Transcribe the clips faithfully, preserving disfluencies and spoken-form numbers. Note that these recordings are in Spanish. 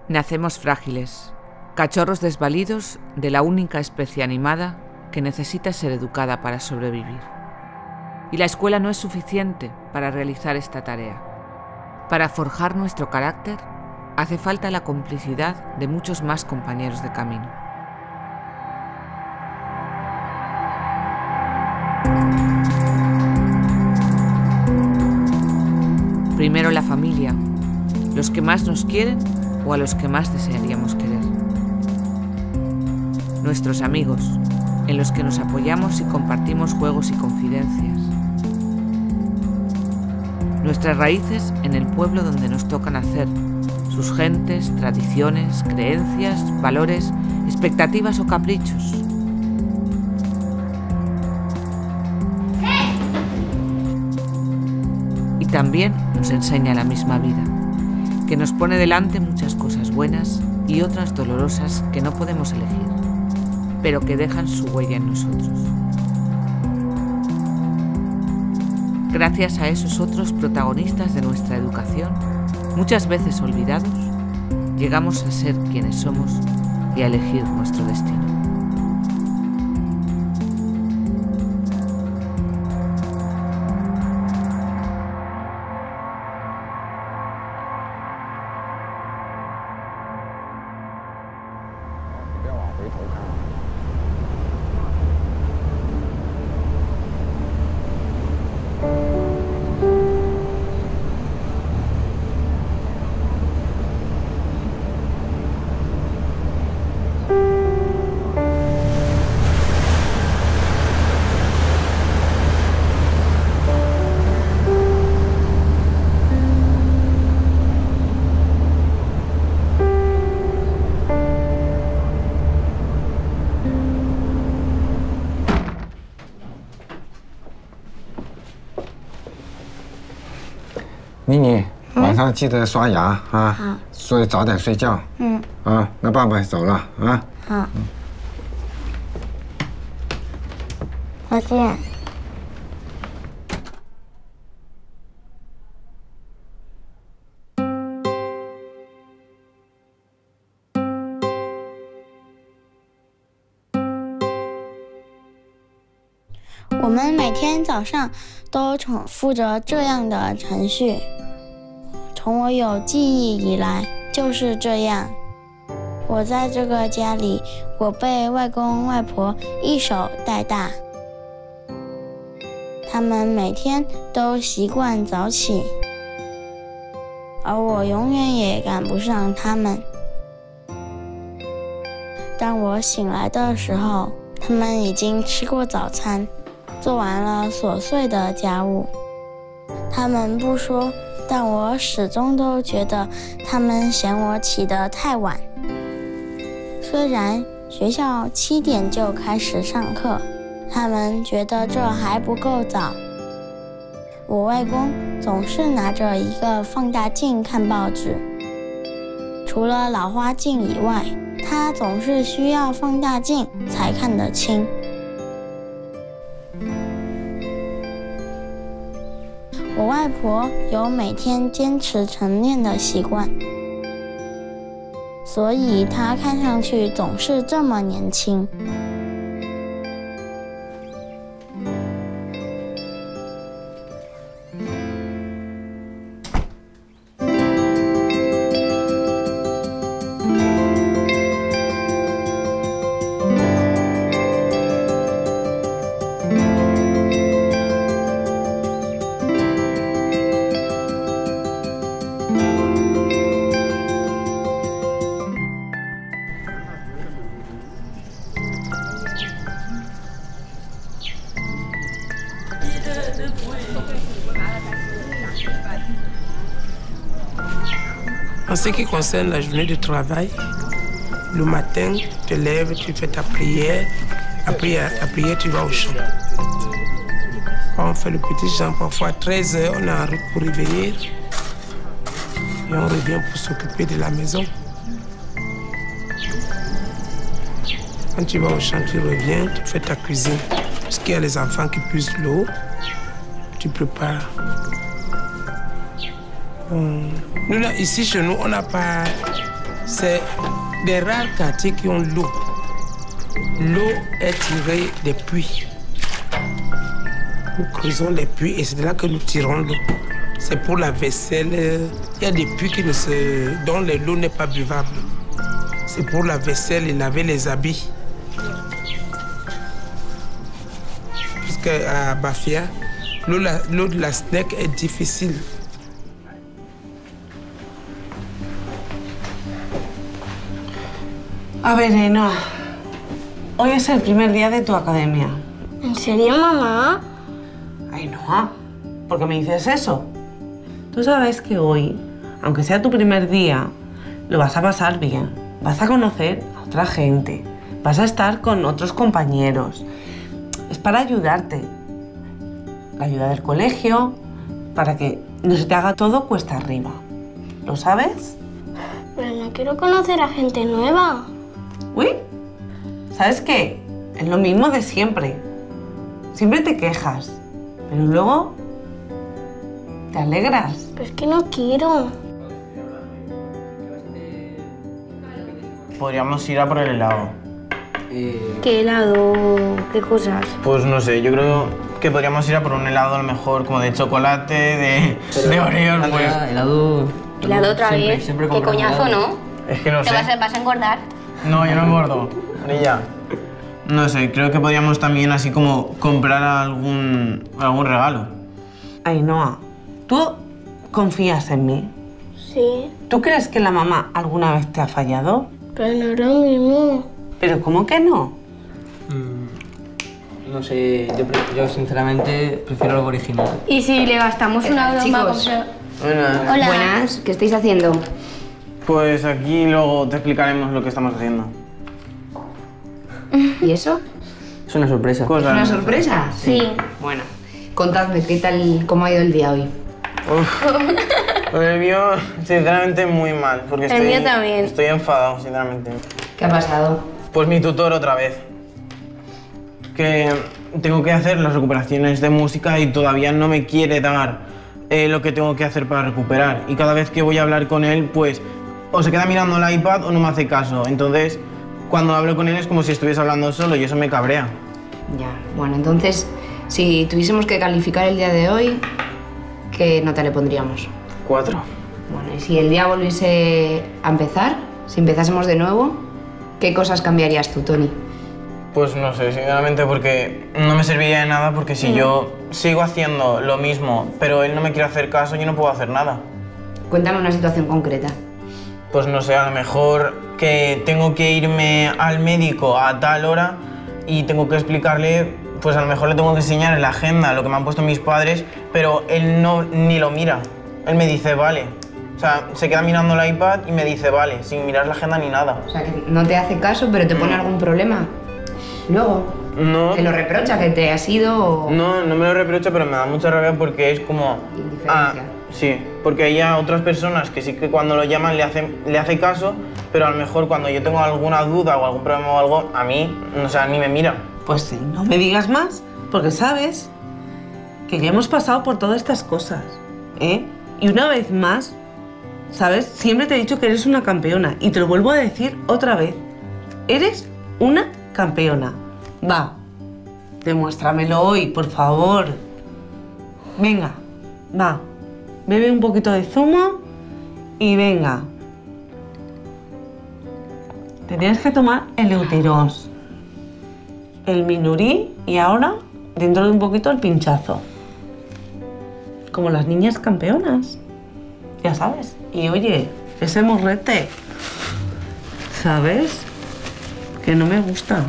Nacemos frágiles, cachorros desvalidos de la única especie animada que necesita ser educada para sobrevivir. Y la escuela no es suficiente para realizar esta tarea. Para forjar nuestro carácter, hace falta la complicidad de muchos más compañeros de camino. Primero la familia, los que más nos quieren o a los que más desearíamos querer. Nuestros amigos, en los que nos apoyamos y compartimos juegos y confidencias. Nuestras raíces en el pueblo donde nos toca nacer, sus gentes, tradiciones, creencias, valores, expectativas o caprichos. Y también nos enseña la misma vida, que nos pone delante muchas cosas buenas y otras dolorosas que no podemos elegir, pero que dejan su huella en nosotros. Gracias a esos otros protagonistas de nuestra educación, muchas veces olvidados, llegamos a ser quienes somos y a elegir nuestro destino. 妮妮，晚上记得刷牙啊， 好， 所以早点睡觉。嗯，啊，那爸爸走了啊。 好，再见。我们每天早上都重复着这样的程序，从我有记忆以来就是这样。我在这个家里，我被外公外婆一手带大，他们每天都习惯早起，而我永远也赶不上他们。当我醒来的时候，他们已经吃过早餐，做完了琐碎的家务。他们不说，但我始终都觉得他们嫌我起得太晚。虽然学校七点就开始上课，他们觉得这还不够早。我外公总是拿着一个放大镜看报纸，除了老花镜以外，他总是需要放大镜才看得清。我外婆有每天坚持晨练的习惯，所以她看上去总是这么年轻。 En ce qui concerne la journée de travail, le matin, tu te lèves, tu fais ta prière. Après ta prière, tu vas au champ. On fait le petit champ, parfois à treize heures, on est en route pour revenir. Et on revient pour s'occuper de la maison. Quand tu vas au champ, tu reviens, tu fais ta cuisine. Parce qu'il y a les enfants qui puisent l'eau, tu prépares. Hum. Nous, là, ici, chez nous, on n'a pas C'est des rares quartiers qui ont l'eau. L'eau est tirée des puits. Nous creusons les puits et c'est de là que nous tirons l'eau. C'est pour la vaisselle. Il y a des puits qui ne se... dont l'eau n'est pas buvable. C'est pour la vaisselle et laver les habits. Puisqu'à Bafia, l'eau de la Snec est difficile. A ver, Ainhoa, hoy es el primer día de tu academia. ¿En serio, mamá? Ainhoa, ¿por qué me dices eso? Tú sabes que hoy, aunque sea tu primer día, lo vas a pasar bien. Vas a conocer a otra gente, vas a estar con otros compañeros. Es para ayudarte. La ayuda del colegio, para que no se te haga todo cuesta arriba. ¿Lo sabes? Pero no quiero conocer a gente nueva. Uy, ¿sabes qué? Es lo mismo de siempre. Siempre te quejas, pero luego te alegras. Pero es que no quiero. Podríamos ir a por el helado. Eh... ¿Qué helado? ¿Qué cosas? Pues no sé, yo creo que podríamos ir a por un helado a lo mejor como de chocolate, de, de Oreos, pues. Helado... ¿Helado otra siempre, vez? Siempre ¿Qué coñazo, helado. no? Es que no ¿Te sé. vas a, vas a engordar? No, yo no engordo. Brilla. No sé, creo que podríamos también así como comprar algún, algún regalo. Ainhoa, ¿tú confías en mí? Sí. ¿Tú crees que la mamá alguna vez te ha fallado? Pero no es lo mismo. ¿Pero cómo que no? Mm, no sé, yo, yo sinceramente prefiero algo original. ¿Y si le gastamos una broma? Chicos. Buenas. Hola. Buenas, ¿qué estáis haciendo? Pues aquí luego te explicaremos lo que estamos haciendo. ¿Y eso? Es una sorpresa. ¿Es una sorpresa? Sí. Bueno, contadme, ¿qué tal, cómo ha ido el día hoy? Uf, pues el mío, sinceramente, muy mal. Porque El estoy, mío también. Estoy enfadado, sinceramente. ¿Qué ha pasado? Pues mi tutor otra vez. Que tengo que hacer las recuperaciones de música y todavía no me quiere dar eh, lo que tengo que hacer para recuperar. Y cada vez que voy a hablar con él, pues o se queda mirando el iPad o no me hace caso. Entonces, cuando hablo con él es como si estuviese hablando solo y eso me cabrea. Ya, bueno, entonces, si tuviésemos que calificar el día de hoy, ¿qué nota le pondríamos? Cuatro. Bueno, y si el día volviese a empezar, si empezásemos de nuevo, ¿qué cosas cambiarías tú, Toni? Pues no sé, sinceramente, porque no me serviría de nada, porque si yo sigo haciendo lo mismo, pero él no me quiere hacer caso, yo no puedo hacer nada. Cuéntame una situación concreta. Pues no sé, a lo mejor que tengo que irme al médico a tal hora y tengo que explicarle, pues a lo mejor le tengo que enseñar en la agenda lo que me han puesto mis padres, pero él no ni lo mira. Él me dice, vale. O sea, se queda mirando el iPad y me dice, vale, sin mirar la agenda ni nada. O sea, que no te hace caso, pero te pone algún problema. Luego, No. ¿te lo reprocha que te has ido o...? No, no me lo reprocho, pero me da mucha rabia porque es como... Indiferencia. Sí, porque hay a otras personas que sí que cuando lo llaman le hace, le hace caso, pero a lo mejor cuando yo tengo alguna duda o algún problema o algo, a mí, o sea, ni me mira. Pues sí, no me digas más, porque sabes que ya hemos pasado por todas estas cosas, ¿eh? Y una vez más, ¿sabes? Siempre te he dicho que eres una campeona y te lo vuelvo a decir otra vez. Eres una campeona. Va, demuéstramelo hoy, por favor. Venga, va. Bebe un poquito de zumo y venga. Te tienes que tomar el Euteros, el Minurí y ahora, dentro de un poquito, el pinchazo. Como las niñas campeonas, ya sabes. Y oye, ese morrete, ¿sabes? Que no me gusta.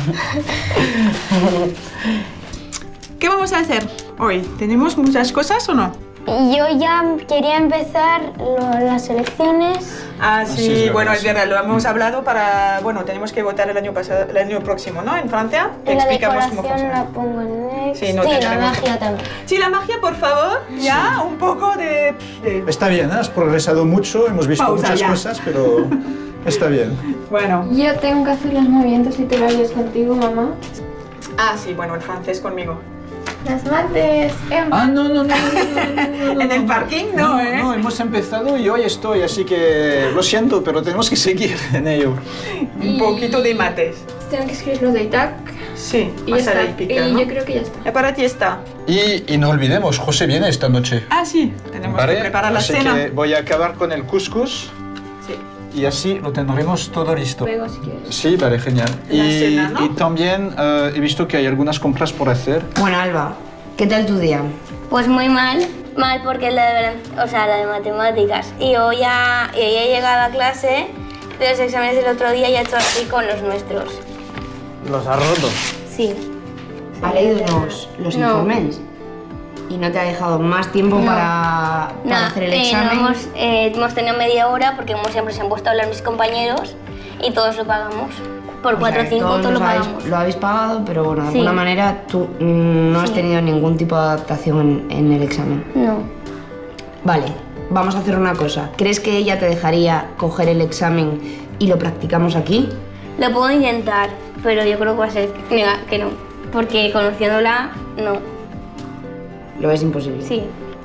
¿Qué vamos a hacer hoy? ¿Tenemos muchas cosas o no? Yo ya quería empezar lo- las elecciones. Ah, sí, sí, es verdad, bueno, es sí. verdad, lo hemos hablado para... Bueno, tenemos que votar el año pasado, el año próximo, ¿no? En Francia. Te Y la explicamos cómo decoración funciona. la pongo en Next. Sí, no la tenemos- magia también. Sí, la magia, por favor, ya, un poco de... de- Está bien, ¿eh? Has progresado mucho, hemos visto Pausa, muchas ya. cosas, pero está bien. Bueno. Yo tengo que hacer los movimientos literarios contigo, mamá. Ah, sí, bueno, el francés conmigo. Las mates. Ah, no, no, no, no, no, no, no. En el parking no, no, ¿eh? No, hemos empezado y hoy estoy, así que lo siento, pero tenemos que seguir en ello. Un poquito de mates. Tengo que escribir lo de I T A C. Sí, Y ya pasar está. y picar, Y ¿no? yo creo que ya está. Ya para ti está. Y, y no olvidemos, José viene esta noche. Ah, sí, tenemos ¿Vale? que preparar la así cena. que voy a acabar con el couscous. Sí. Y así lo tendremos todo listo. Luego, si quieres. Sí, vale, genial. La y, cena, ¿no? y también eh, he visto que hay algunas compras por hacer. Bueno, Alba, ¿qué tal tu día? Pues muy mal. Mal porque es la de, o sea, la de matemáticas. Y hoy ya, y hoy he llegado a clase de los exámenes del otro día y he hecho así con los nuestros. ¿Los has roto? Sí. ¿Ha leído los, los No. informes? ¿Y no te ha dejado más tiempo No. para, para No, hacer el eh, examen? no, hemos, eh, hemos tenido media hora porque como siempre se han puesto a hablar mis compañeros y todos lo pagamos. Por O cuatro o sea, que cinco todos todo lo los habéis- pagamos. Lo habéis pagado, pero bueno, de Sí. alguna manera tú mm, no has Sí. tenido ningún tipo de adaptación en, en el examen. No. Vale, vamos a hacer una cosa. ¿Crees que ella te dejaría coger el examen y lo practicamos aquí? Lo puedo intentar, pero yo creo que va a ser que, nega- que no. Porque conociéndola, no. Lo ves imposible. Sí.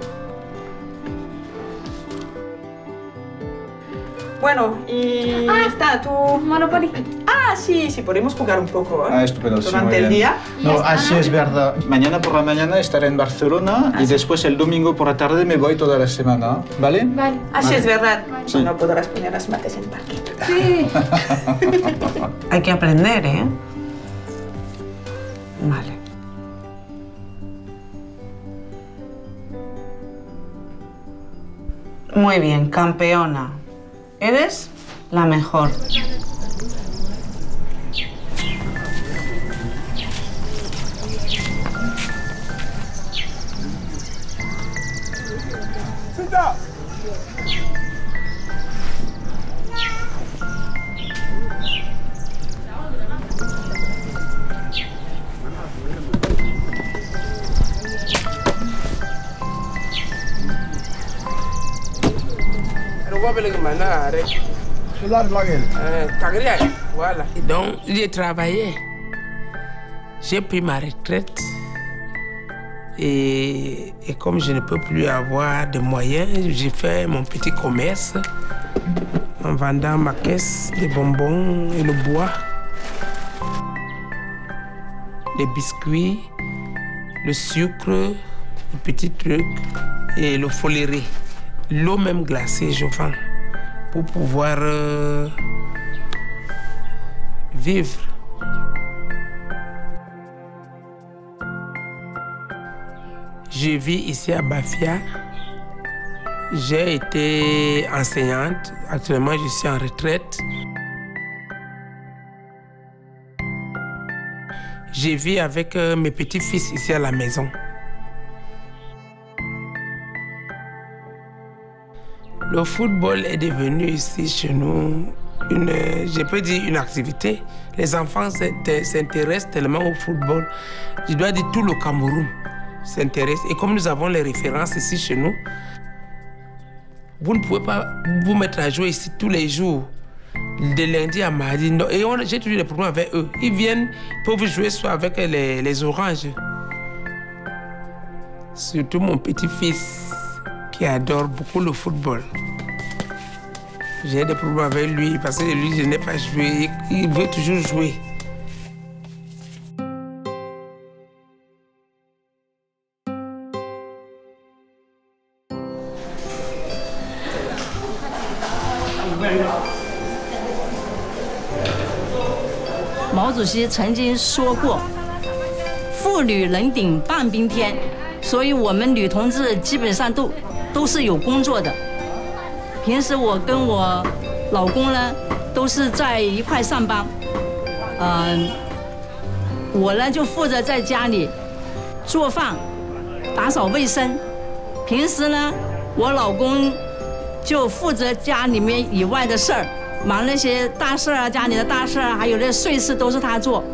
Bueno, y está tu Monopoly. Ah, sí, sí, podemos jugar un poco, ¿eh? Ah, estupendo, sí, Durante muy el bien. día. No, así es verdad. Mañana por la mañana estaré en Barcelona y después el domingo por la tarde me voy toda la semana, ¿vale? Vale. Así Vale. es verdad. Sí. No podrás poner las mates en parking. Sí. Hay que aprender, ¿eh? Vale. Muy bien, campeona. Eres la mejor. Voilà. Et donc, j'ai travaillé. J'ai pris ma retraite. Et, et comme je ne peux plus avoir de moyens, j'ai fait mon petit commerce en vendant ma caisse de bonbons et le bois, les biscuits, le sucre, les petits trucs et le foléré. L'eau même glacée, je vends pour pouvoir euh, vivre. Je vis ici à Bafia. J'ai été enseignante. Actuellement, je suis en retraite. Je vis avec euh, mes petits-fils ici à la maison. Le football est devenu ici chez nous une, je peux dire une activité. Les enfants s'intéressent tellement au football. Je dois dire tout le Cameroun s'intéresse. Et comme nous avons les références ici chez nous, vous ne pouvez pas vous mettre à jouer ici tous les jours, de lundi à mardi. Non. Et j'ai toujours des problèmes avec eux. Ils viennent, ils peuvent jouer soit avec les, les oranges. Surtout mon petit-fils qui adore beaucoup le football. J'ai des problèmes avec lui parce que lui, je n'ai pas joué. Il veut toujours jouer. 毛主席曾经说过：“妇女人顶半边天”，所以我们女同志基本上都都是有工作的。平时我跟我老公呢都是在一块上班，嗯、呃，我呢就负责在家里做饭、打扫卫生。平时呢，我老公就负责家里面以外的事儿。 忙那些大事啊，家里的大事啊，还有那碎事都是他做。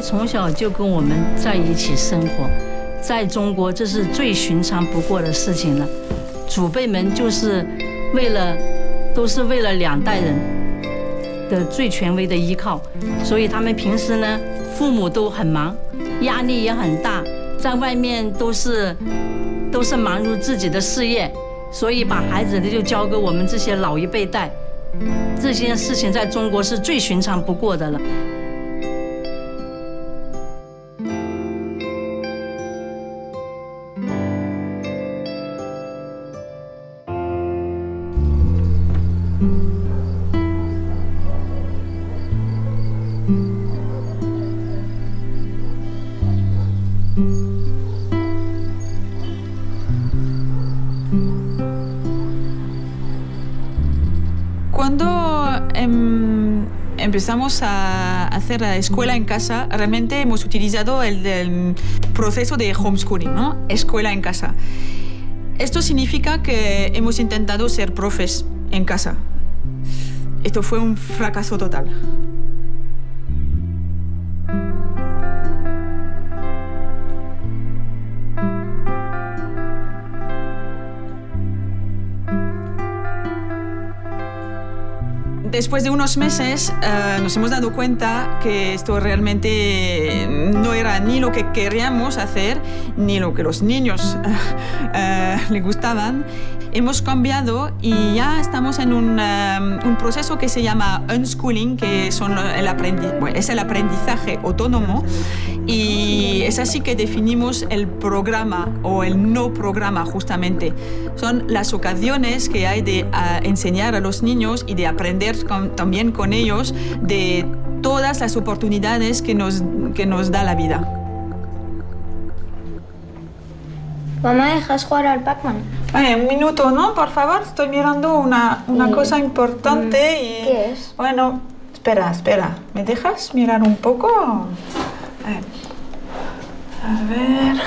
从小就跟我们在一起生活，在中国这是最寻常不过的事情了。祖辈们就是为了，都是为了两代人的最权威的依靠，所以他们平时呢，父母都很忙，压力也很大，在外面都是都是忙碌自己的事业，所以把孩子呢就交给我们这些老一辈带。这件事情在中国是最寻常不过的了。 Cuando em, empezamos a hacer la escuela en casa, realmente hemos utilizado el, el proceso de homeschooling, ¿no? Escuela en casa. Esto significa que hemos intentado ser profes en casa. Esto fue un fracaso total. Después de unos meses uh, nos hemos dado cuenta que esto realmente no era ni lo que queríamos hacer, ni lo que los niños uh, uh, les gustaban. Hemos cambiado y ya estamos en un, um, un proceso que se llama unschooling, que son el aprendi- bueno, es el aprendizaje autónomo, y es así que definimos el programa o el no programa justamente. Son las ocasiones que hay de uh, enseñar a los niños y de aprender con, también con ellos de todas las oportunidades que nos, que nos da la vida. Mamá, ¿dejas jugar al Pac-Man? Vale, un minuto, ¿no? Por favor, estoy mirando una, una Mm. cosa importante y... ¿Qué es? Bueno, espera, espera. ¿Me dejas mirar un poco? A ver. A ver...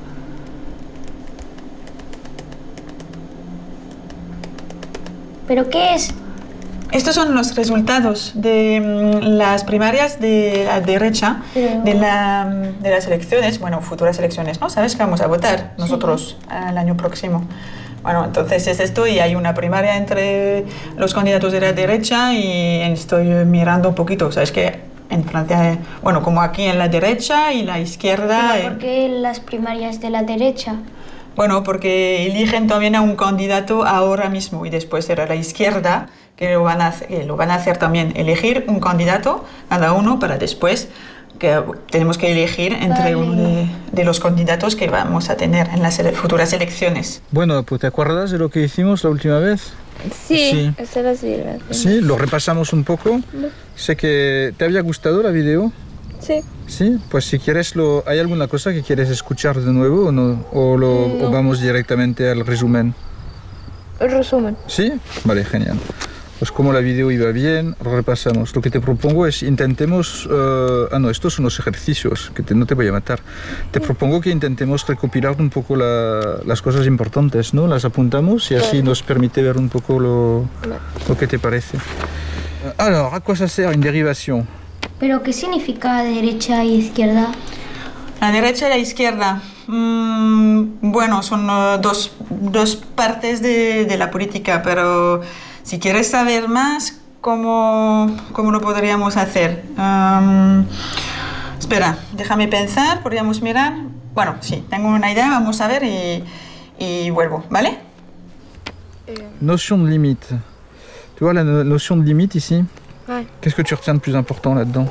¿Pero qué es? Estos son los resultados de mm, las primarias de la derecha, Pero- de, la, mm, de las elecciones, bueno, futuras elecciones, ¿no? ¿Sabes que vamos a votar nosotros el año próximo? Bueno, entonces es esto y hay una primaria entre los candidatos de la derecha y estoy mirando un poquito, ¿sabes que en Francia, eh, bueno, como aquí en la derecha y la izquierda... ¿Pero eh, por qué las primarias de la derecha? Bueno, porque eligen también a un candidato ahora mismo y después será la izquierda que lo van a hacer, que lo van a hacer también, elegir un candidato cada uno para después que tenemos que elegir entre Vale. uno de, de los candidatos que vamos a tener en las ele- futuras elecciones. Bueno, pues ¿te acuerdas de lo que hicimos la última vez? Sí, Sí. eso lo sirve. Sí, lo repasamos un poco. Sé que te había gustado la video. Sí. Sí, pues si quieres, lo, ¿hay alguna cosa que quieres escuchar de nuevo o no? ¿O, lo, No. o vamos directamente al resumen? El resumen. ¿Sí? Vale, genial. Pues como la video iba bien, repasamos. Lo que te propongo es intentemos... eh, ah, no, estos son los ejercicios, que te- no te voy a matar. Te propongo que intentemos recopilar un poco la- las cosas importantes, ¿no? Las apuntamos y así Vale. nos permite ver un poco lo, Vale. lo que te parece. Alors, à quoi ça sert une dérivation? ¿Pero qué significa derecha e izquierda? La derecha y la izquierda. Mm, bueno, son eh, dos, dos partes de, de la política, pero si quieres saber más, ¿cómo, cómo lo podríamos hacer? Um, espera, déjame pensar, podríamos mirar. Bueno, sí, tengo una idea, vamos a ver y, y vuelvo, ¿vale? Notion de limite. Tu vois la no- notion de limite ici? Ouais. Qu'est-ce que tu retiens de plus important là-dedans?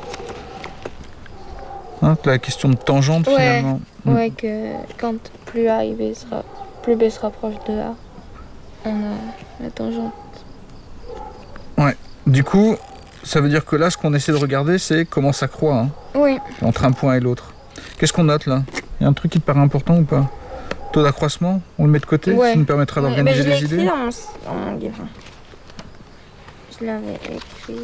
Hein, la question de tangente Ouais, finalement. Mm. ouais, que quand plus A et B sera, plus B se rapproche de A, on a la tangente. Ouais. Du coup, ça veut dire que là, ce qu'on essaie de regarder, c'est comment ça croît, hein, Oui. entre un point et l'autre. Qu'est-ce qu'on note là? Il y a un truc qui te paraît important ou pas? Taux d'accroissement, on le met de côté, Ouais. ça nous permettra Ouais, mais d'organiser je l'ai les écrit idées. dans mon, dans mon livre. Je l'avais écrit.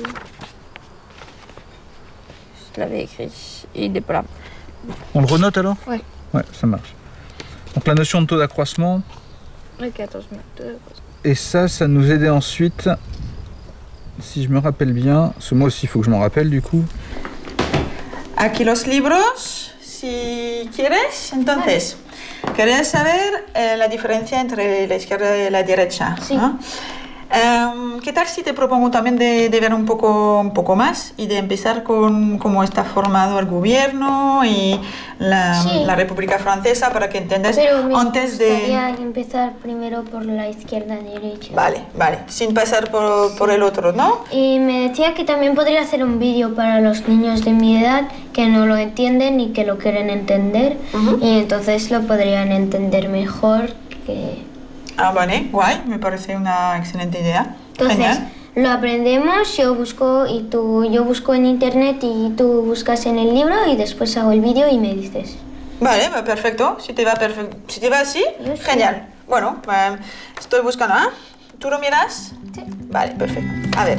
Je l'avais écrit. Il est pas là. On le renote alors? Ouais. Ouais, ça marche. Donc la notion de taux d'accroissement, Ok, attends, je mets deux. et ça, ça nous aidait ensuite, si je me rappelle bien, ce moi aussi il faut que je m'en rappelle du coup, Aquí los libros, si quieres. Entonces, ¿quieres saber eh, la diferencia entre la izquierda y la derecha? Sí. ¿No? Um, ¿Qué tal si te propongo también de, de ver un poco, un poco más y de empezar con cómo está formado el gobierno y la, sí. la República Francesa para que entendas Pero me antes de... gustaría empezar primero por la izquierda y derecha. Vale, vale, sin pasar por, sí. por el otro, ¿no? Y me decía que también podría hacer un vídeo para los niños de mi edad que no lo entienden y que lo quieren entender, uh-huh. y entonces lo podrían entender mejor que... Ah, vale, guay, me parece una excelente idea. Entonces, genial. Lo aprendemos, yo busco y tú, yo busco en internet y tú buscas en el libro y después hago el vídeo y me dices. Vale, perfecto. Si te va, perfecto. Si te va así, yo genial. Sí. Bueno, eh, estoy buscando, ¿ah? ¿eh? ¿Tú lo miras? Sí. Vale, perfecto. A ver.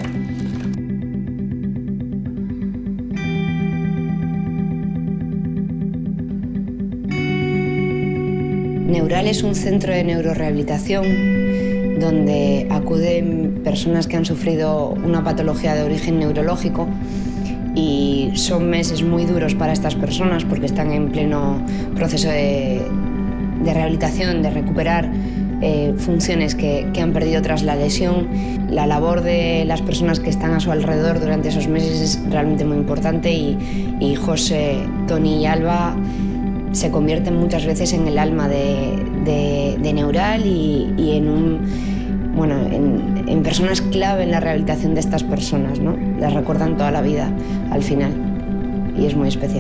Neural es un centro de neurorehabilitación donde acuden personas que han sufrido una patología de origen neurológico y son meses muy duros para estas personas porque están en pleno proceso de, de rehabilitación, de recuperar eh, funciones que, que han perdido tras la lesión. La labor de las personas que están a su alrededor durante esos meses es realmente muy importante y, y José, Tony y Alba se convierten muchas veces en el alma de, de, de Neural y, y en, un, bueno, en, en personas clave en la rehabilitación de estas personas, ¿no? Las recuerdan toda la vida al final y es muy especial.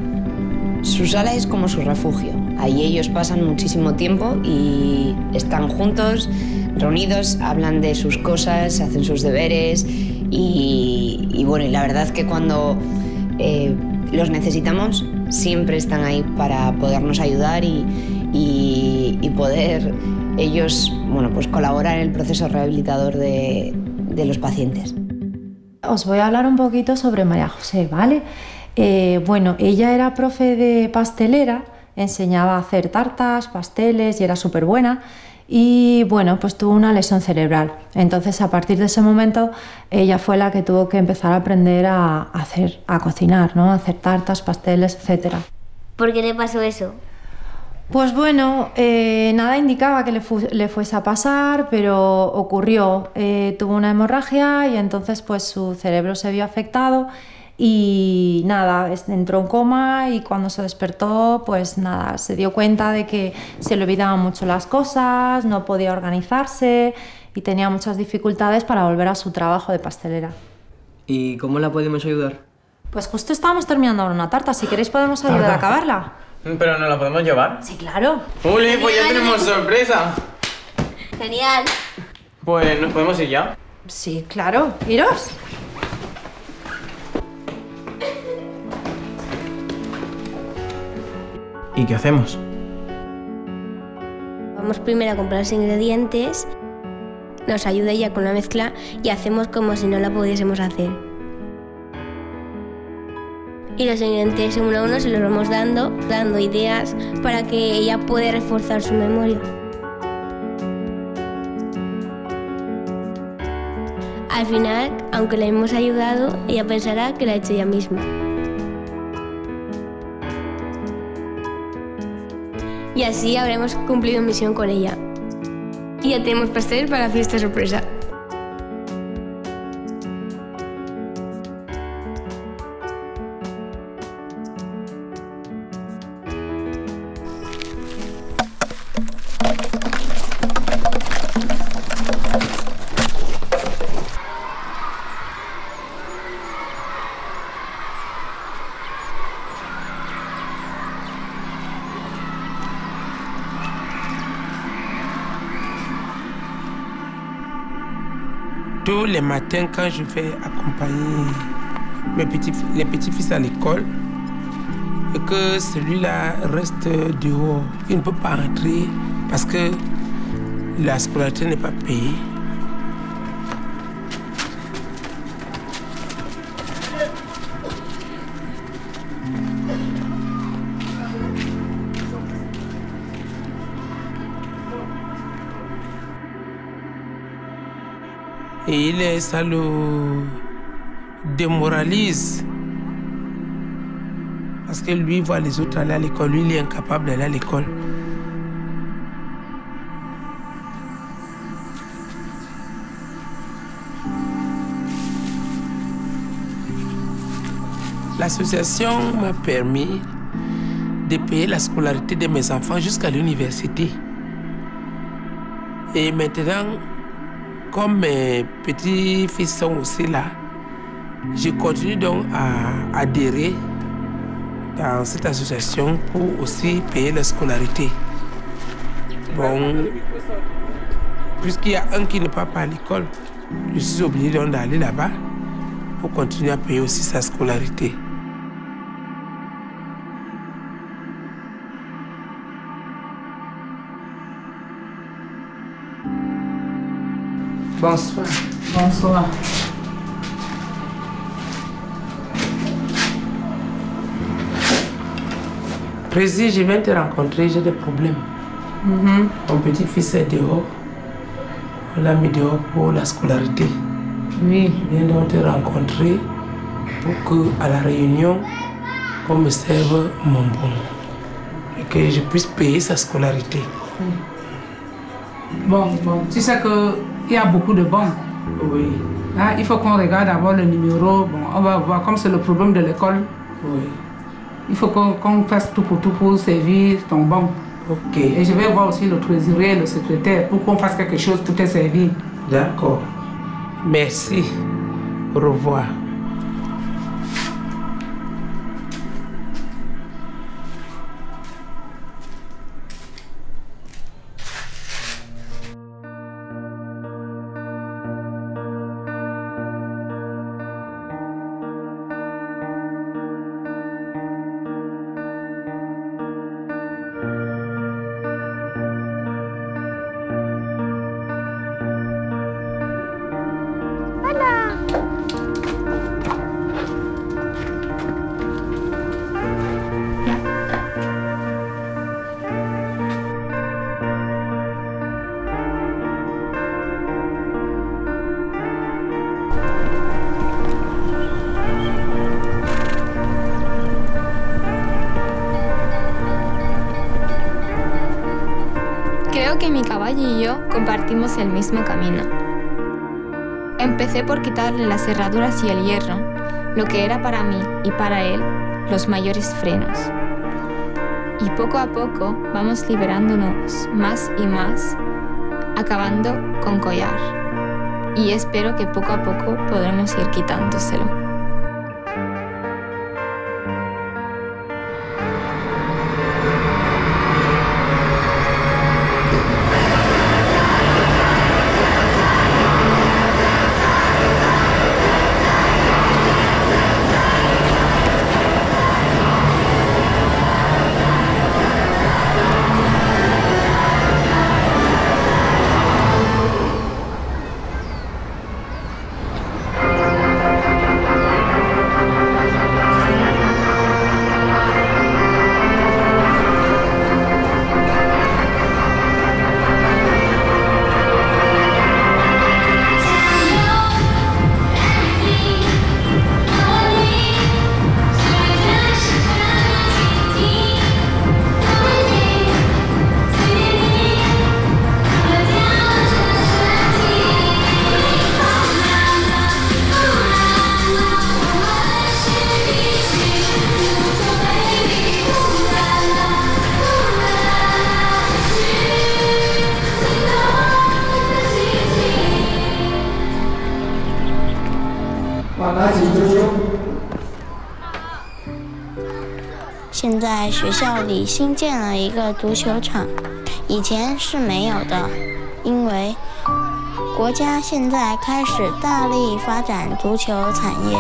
Su sala es como su refugio. Ahí ellos pasan muchísimo tiempo y están juntos, reunidos, hablan de sus cosas, hacen sus deberes y, y bueno, y la verdad es que cuando eh, los necesitamos siempre están ahí para podernos ayudar y, y, y poder ellos, bueno, pues colaborar en el proceso rehabilitador de, de los pacientes. Os voy a hablar un poquito sobre María José, ¿vale? Eh, bueno, ella era profe de pastelera, enseñaba a hacer tartas, pasteles y era súper buena. Y bueno, pues tuvo una lesión cerebral. Entonces, a partir de ese momento, ella fue la que tuvo que empezar a aprender a hacer, a cocinar, ¿no? A hacer tartas, pasteles, etcétera. ¿Por qué le pasó eso? Pues bueno, eh, nada indicaba que le, fu le fuese a pasar, pero ocurrió. Eh, tuvo una hemorragia y entonces pues su cerebro se vio afectado y nada, entró en coma y cuando se despertó, pues nada, se dio cuenta de que se le olvidaban mucho las cosas, no podía organizarse y tenía muchas dificultades para volver a su trabajo de pastelera. ¿Y cómo la podemos ayudar? Pues justo estábamos terminando ahora una tarta, si queréis podemos ayudar a acabarla. ¿Pero no la podemos llevar? Sí, claro. ¡Uli, pues ya tenemos sorpresa! Genial. Pues nos podemos ir ya. Sí, claro. ¿Iros? ¿Y qué hacemos? Vamos primero a comprar los ingredientes, nos ayuda ella con la mezcla y hacemos como si no la pudiésemos hacer. Y los ingredientes uno a uno se los vamos dando, dando ideas para que ella pueda reforzar su memoria. Al final, aunque la hemos ayudado, ella pensará que la ha hecho ella misma. Y así habremos cumplido misión con ella. Y ya tenemos pastel para la fiesta sorpresa. Tous les matins, quand je vais accompagner mes petits, les petits-fils à l'école, et que celui-là reste dehors, il ne peut pas entrer parce que la scolarité n'est pas payée. Et il, ça le démoralise. Parce que lui voit les autres aller à l'école, lui il est incapable d'aller à l'école. L'association m'a permis de payer la scolarité de mes enfants jusqu'à l'université. Et maintenant, comme mes petits-fils sont aussi là, je continue donc à adhérer dans cette association pour aussi payer la scolarité. Bon, puisqu'il y a un qui ne part pas à l'école, je suis obligé donc d'aller là-bas pour continuer à payer aussi sa scolarité. Bonsoir. Bonsoir. Président, je viens te rencontrer, j'ai des problèmes. Mm-hmm. Mon petit-fils est dehors. On l'a mis dehors pour la scolarité. Oui. Je viens donc te rencontrer pour qu'à la réunion, qu'on me serve mon bon et que je puisse payer sa scolarité. Bon, bon, tu sais qu'il y a beaucoup de bons. Oui. Là, il faut qu'on regarde d'abord le numéro. Bon, on va voir, comme c'est le problème de l'école. Oui. Il faut qu'on qu'on fasse tout pour tout pour servir ton bon. Ok. Et je vais voir aussi le trésorier, le secrétaire, pour qu'on fasse quelque chose pour te servir. D'accord. Merci. Au revoir. Creo que mi caballo y yo compartimos el mismo camino. Empecé por quitarle las cerraduras y el hierro, lo que era para mí y para él los mayores frenos. Y poco a poco vamos liberándonos más y más, acabando con collar. Y espero que poco a poco podremos ir quitándoselo. 来几分钟。现在学校里新建了一个足球场，以前是没有的，因为国家现在开始大力发展足球产业。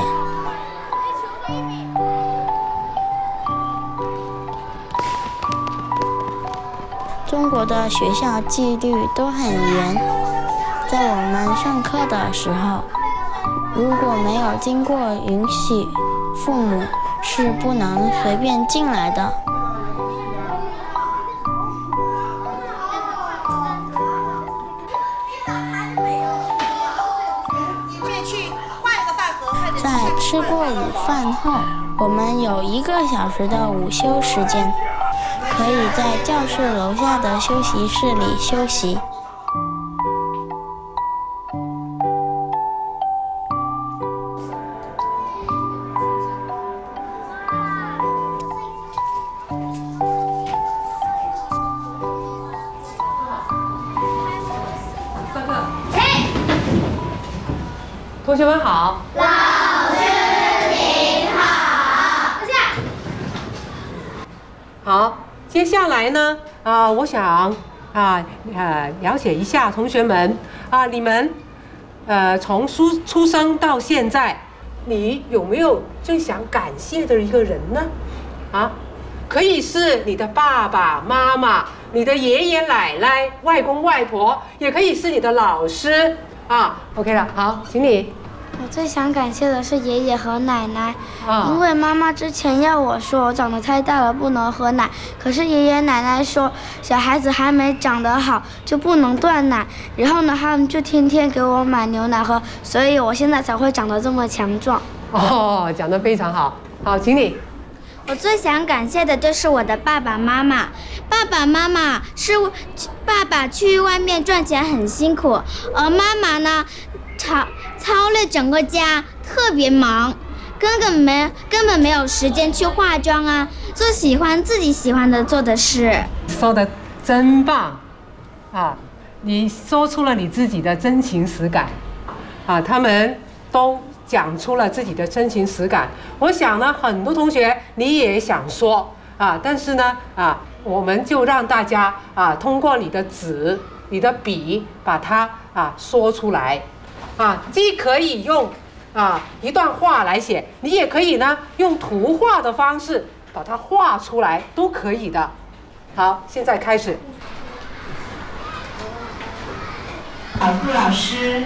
中国的学校纪律都很严，在我们上课的时候，如果没有经过允许，父母是不能随便进来的。在吃过午饭后， 我们有一个小时的午休时间，可以在教室楼下的休息室里休息。 同学们好。 老师您好。坐下。 好，接下来呢，啊、呃，我想啊呃了解一下同学们啊、呃，你们呃从出出生到现在，你有没有最想感谢的一个人呢？啊，可以是你的爸爸妈妈、你的爷爷奶奶、外公外婆，也可以是你的老师啊。OK 了，好，请你。 我最想感谢的是爷爷和奶奶， 啊、 因为妈妈之前要我说我长得太大了不能喝奶，可是爷爷奶奶说小孩子还没长得好就不能断奶，然后呢他们就天天给我买牛奶喝，所以我现在才会长得这么强壮。 哦，讲得非常好，好，请你。 我最想感谢的就是我的爸爸妈妈。爸爸妈妈是爸爸去外面赚钱很辛苦，而妈妈呢，操操了整个家，特别忙，根本没根本没有时间去化妆啊，做喜欢自己喜欢的做的事。 说的真棒，啊，你说出了你自己的真情实感，啊，他们都讲出了自己的真情实感。我想呢，很多同学你也想说啊，但是呢，啊，我们就让大家啊，通过你的纸、你的笔，把它啊说出来。啊，既可以用啊一段话来写，你也可以呢用图画的方式把它画出来，都可以的。好，现在开始。 好，顾老师。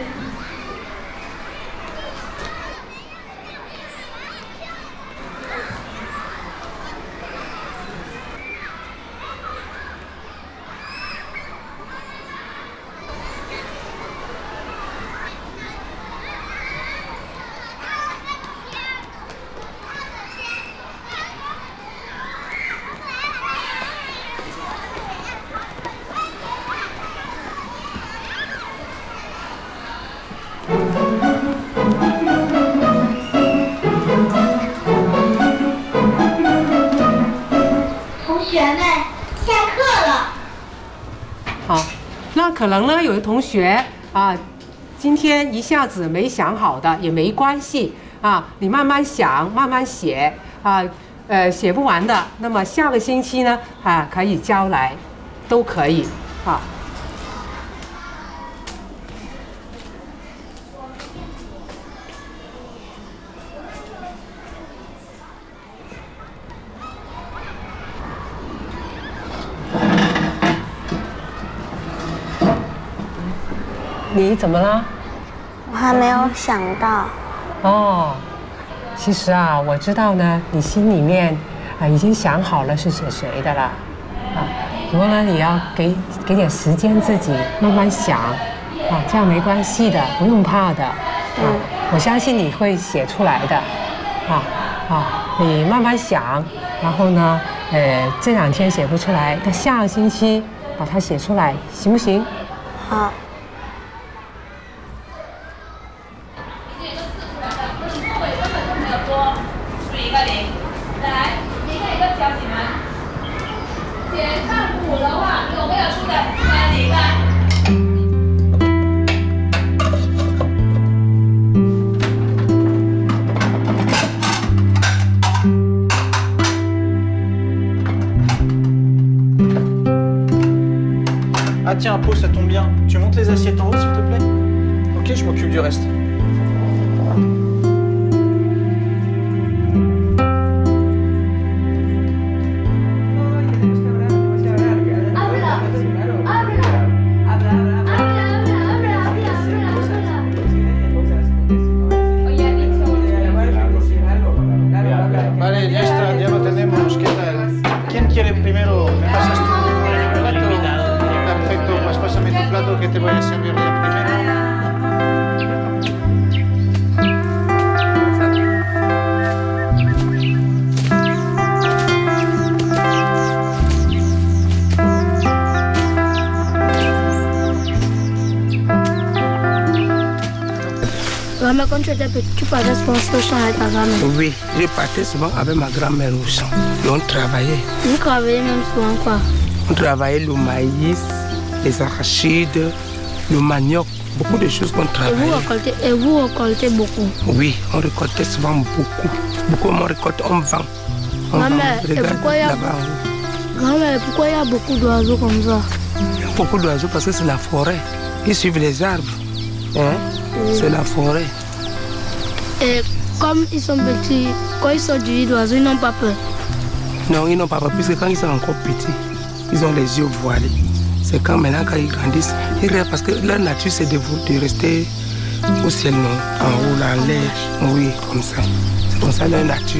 可能呢，有的同学啊，今天一下子没想好的也没关系啊，你慢慢想，慢慢写啊，呃，写不完的，那么下个星期呢啊，可以交来，都可以啊。你怎么了？ 我还没有想到。 哦，其实啊，我知道呢，你心里面啊已经想好了是写谁的了，啊，不过呢，你要给给点时间自己慢慢想，啊，这样没关系的，不用怕的，啊，嗯、我相信你会写出来的，啊啊，你慢慢想，然后呢，呃，这两天写不出来，到下个星期把它写出来，行不行？ 好。 Ah tiens, Pau, ça tombe bien. Tu montes les assiettes en haut, s'il te plaît? Ok, je m'occupe du reste. Vale, ya está, ya lo tenemos. ¿Qué tal? ¿Quién quiere primero? ¿Me pasas tu plato? Perfecto, pues pásame tu plato que te voy a servir ya primero. Mais quand tu étais petit, tu partais souvent au champ avec ta grand-mère? Oui, je partais souvent avec ma grand-mère au champ. Et on travaillait. Vous travaillez même souvent quoi? On travaillait le maïs, les arachides, le manioc, beaucoup de choses qu'on travaillait. Et vous récoltez, et vous récoltez beaucoup? Oui, on récoltait souvent beaucoup. Beaucoup on récolte, on vend. On Grand-mère, vend. et Regarde pourquoi il y a, là-bas. grand-mère, pourquoi il y a beaucoup d'oiseaux comme ça? Il y a beaucoup d'oiseaux parce que c'est la forêt. Ils suivent les arbres. Hein? Oui. C'est la forêt. Et comme ils sont petits, quand ils sont du lit d'oiseaux, ils n'ont pas peur? Non, ils n'ont pas peur, puisque quand ils sont encore petits, ils ont les yeux voilés. C'est quand maintenant, quand ils grandissent, ils rêvent parce que leur nature, c'est de, de rester au ciel, non, en haut, dans l'air. Oui, comme ça. C'est comme ça leur nature.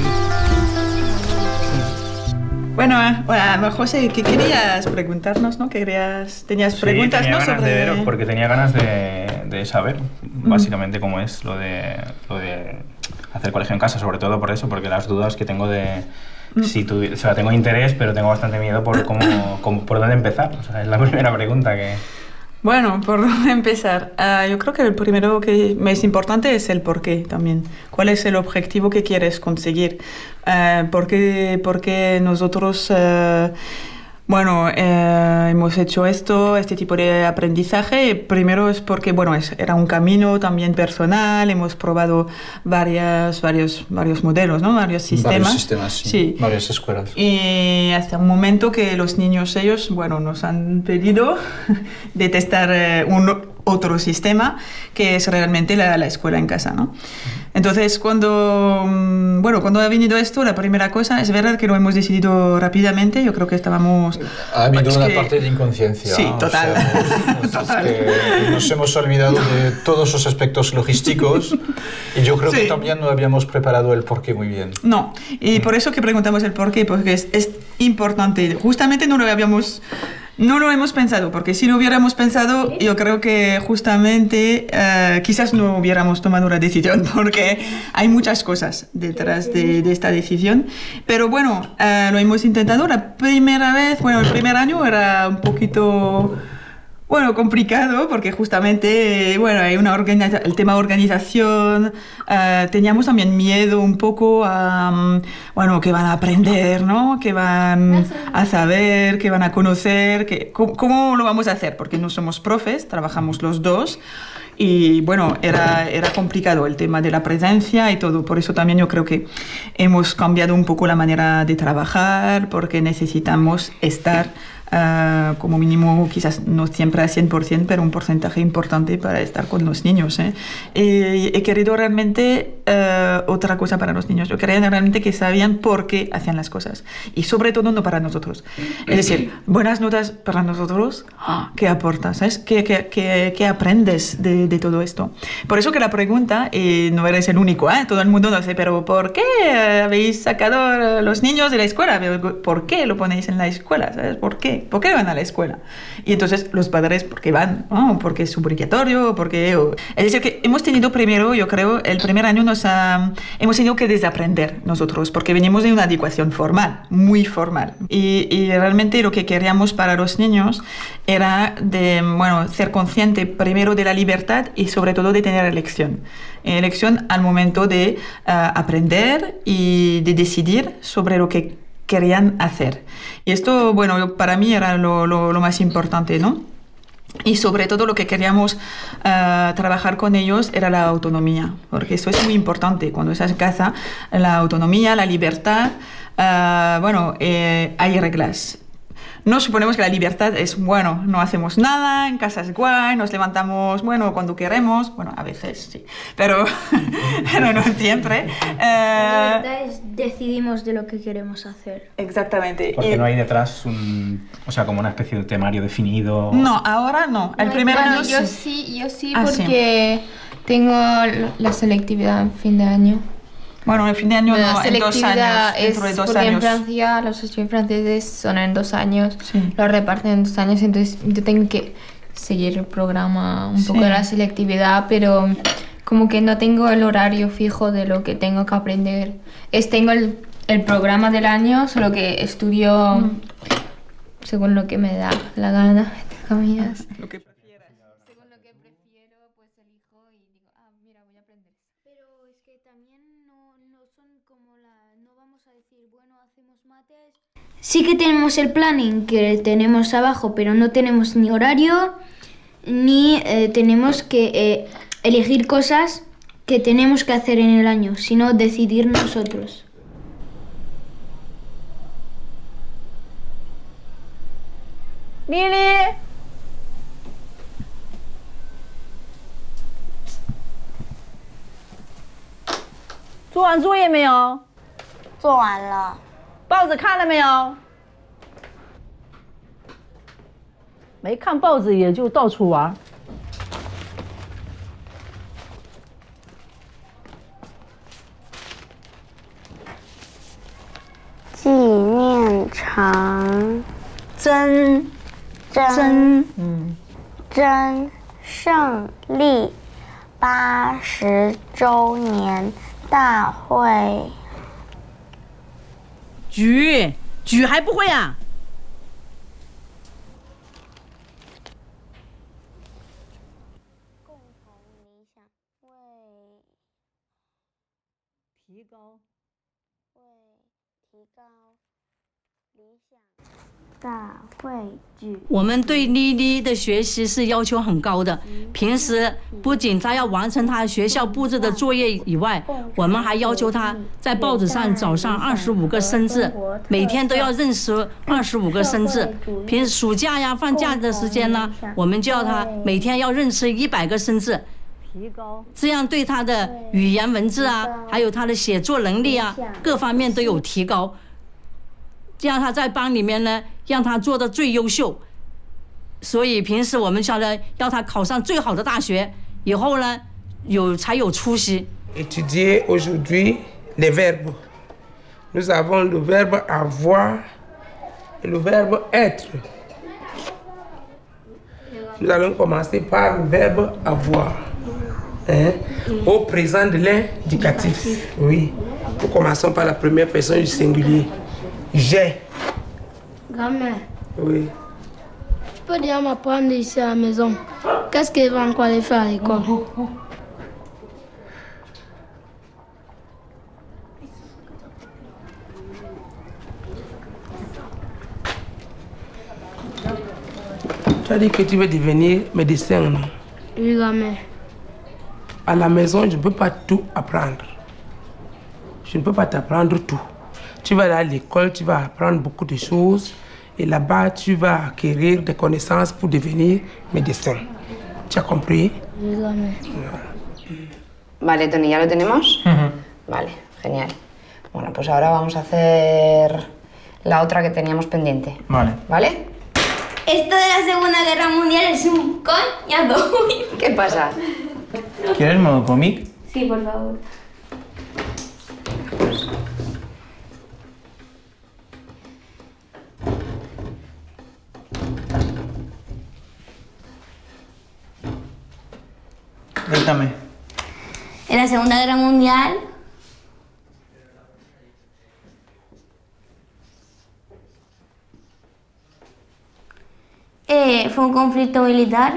Bueno, bueno, José, ¿qué querías preguntarnos, no? ¿Querías, tenías preguntas, sí, tenía no? ganas Sobre... de veros porque tenía ganas de, de saber básicamente cómo es lo de, lo de hacer colegio en casa, sobre todo por eso, porque las dudas que tengo de si tu, o sea, tengo interés, pero tengo bastante miedo por cómo, cómo por dónde empezar. O sea, es la primera pregunta que... Bueno, por dónde empezar. Uh, yo creo que el primero que es importante es el por qué también. ¿Cuál es el objetivo que quieres conseguir? Uh, ¿por qué, por qué nosotros uh, bueno, eh, hemos hecho esto, este tipo de aprendizaje? Primero es porque bueno, es, era un camino también personal, hemos probado varias, varios, varios modelos, ¿no? Varios sistemas. Varios sistemas, sí. Sí. Varias escuelas. Y hasta un momento que los niños ellos, bueno, nos han pedido de testar eh, un otro sistema que es realmente la, la escuela en casa, ¿no? Entonces, cuando, bueno, cuando ha venido esto, la primera cosa, es verdad que lo hemos decidido rápidamente, yo creo que estábamos... Ha habido es una que... parte de inconsciencia. Sí, total. O sea, nos, total. Que nos hemos olvidado de todos los aspectos logísticos y yo creo sí. que también no habíamos preparado el porqué muy bien. No, y por eso que preguntamos el porqué, porque es, es importante. Justamente no lo habíamos... No lo hemos pensado, porque si lo hubiéramos pensado, yo creo que justamente uh, quizás no hubiéramos tomado una decisión, porque hay muchas cosas detrás de, de esta decisión. Pero bueno, uh, lo hemos intentado. La primera vez, bueno, el primer año era un poquito... Bueno, complicado porque justamente, bueno, hay una organiza- el tema organización, uh, teníamos también miedo un poco a, um, bueno, que van a aprender, ¿no? Que van a saber, que van a conocer, que, ¿cómo, cómo lo vamos a hacer? Porque no somos profes, trabajamos los dos. Y bueno, era, era complicado el tema de la presencia y todo. Por eso también yo creo que hemos cambiado un poco la manera de trabajar, porque necesitamos estar uh, como mínimo, quizás no siempre al cien por ciento, pero un porcentaje importante para estar con los niños, ¿eh? Y he querido realmente uh, otra cosa para los niños. Yo quería realmente que sabían por qué hacían las cosas. Y sobre todo no para nosotros. Es decir, buenas notas para nosotros, ¿qué aportas? ¿Sabes? ¿Qué, qué, qué, qué aprendes de, de todo esto? Por eso que la pregunta, y no eres el único, ¿eh? Todo el mundo no sé, pero ¿por qué habéis sacado a los niños de la escuela? ¿Por qué lo ponéis en la escuela? ¿Sabes? ¿Por qué? ¿Por qué van a la escuela? Y entonces los padres, ¿por qué van? ¿No? Porque es obligatorio, porque... Es decir, que hemos tenido primero, yo creo, el primer año nos ha, hemos tenido que desaprender nosotros, porque venimos de una educación formal, muy formal. Y, y realmente lo que queríamos para los niños era de, bueno, ser consciente primero de la libertad y sobre todo de tener elección. Elección al momento de uh, aprender y de decidir sobre lo que querían hacer. Y esto, bueno, para mí era lo, lo, lo más importante, ¿no? Y sobre todo lo que queríamos uh, trabajar con ellos era la autonomía, porque eso es muy importante. Cuando estás en casa, la autonomía, la libertad, uh, bueno, eh, hay reglas. No suponemos que la libertad es, bueno, no hacemos nada, en casa es guay, nos levantamos, bueno, cuando queremos, bueno, a veces sí, pero, pero no siempre. La libertad es decidimos de lo que queremos hacer. Exactamente. Porque y, no hay detrás un, o sea, como una especie de temario definido. No, ahora no. El primer bueno, año yo sí. sí, yo sí, Ah, porque sí. tengo la selectividad en fin de año. Bueno, el fin de año la no, en dos años, es dentro de dos porque años. en Francia los estudios franceses son en dos años, sí. Los reparten en dos años, entonces yo tengo que seguir el programa un sí. poco de la selectividad, pero como que no tengo el horario fijo de lo que tengo que aprender. Es tengo el, el programa del año, solo que estudio mm. según lo que me da la gana, entre comillas. Lo que... Sí que tenemos el planning que tenemos abajo, pero no tenemos ni horario, ni eh, tenemos que eh, elegir cosas que tenemos que hacer en el año, sino decidir nosotros. Lili， 做完作业没有？ 做完了。 报纸看了没有？没看报纸也就到处玩。 纪念长征征嗯征胜利八十周年大会。 举举还不会啊？ 共同理想为提高为提高理想大会举。 我们对莉莉的学习是要求很高的，平时不仅她要完成她学校布置的作业以外，我们还要求她在报纸上找上二十五个生字，每天都要认识二十五个生字。平时暑假呀、放假的时间呢，我们就要她每天要认识一百个生字。这样对她的语言文字啊，还有她的写作能力啊，各方面都有提高。这样她在班里面呢，让她做的最优秀。所以平时我们叫她要她考上最好的大学，以后呢，有才有出息。 Étudier aujourd'hui les verbes. Nous avons le verbe avoir et le verbe être. Nous allons commencer par le verbe avoir. Hein? Au présent de l'indicatif. Oui. Nous commençons par la première personne du singulier. J'ai. Grand-mère, Oui. tu peux déjà m'apprendre ici à la maison. Qu'est-ce qu'elle va encore aller faire à l'école? Tu as dit que tu veux devenir médecin, non? Oui, grand-mère. À la maison, je ne peux pas tout apprendre. Je ne peux pas t'apprendre tout. Tu vas aller à l'école, tu vas apprendre beaucoup de choses. Et là-bas, tu vas acquérir des connaissances pour devenir médecin. ¿Tu as compris? Oui, grand-mère. Vale, Tony, ¿ya lo tenemos? Uh-huh. Vale, genial. Bueno, pues ahora vamos a hacer la otra que teníamos pendiente. Vale. ¿Vale? Esto de la Segunda Guerra Mundial es un coñazo. ¿Qué pasa? ¿Quieres modo cómic? Sí, por favor. Cuéntame. En la Segunda Guerra Mundial eh, fue un conflicto militar.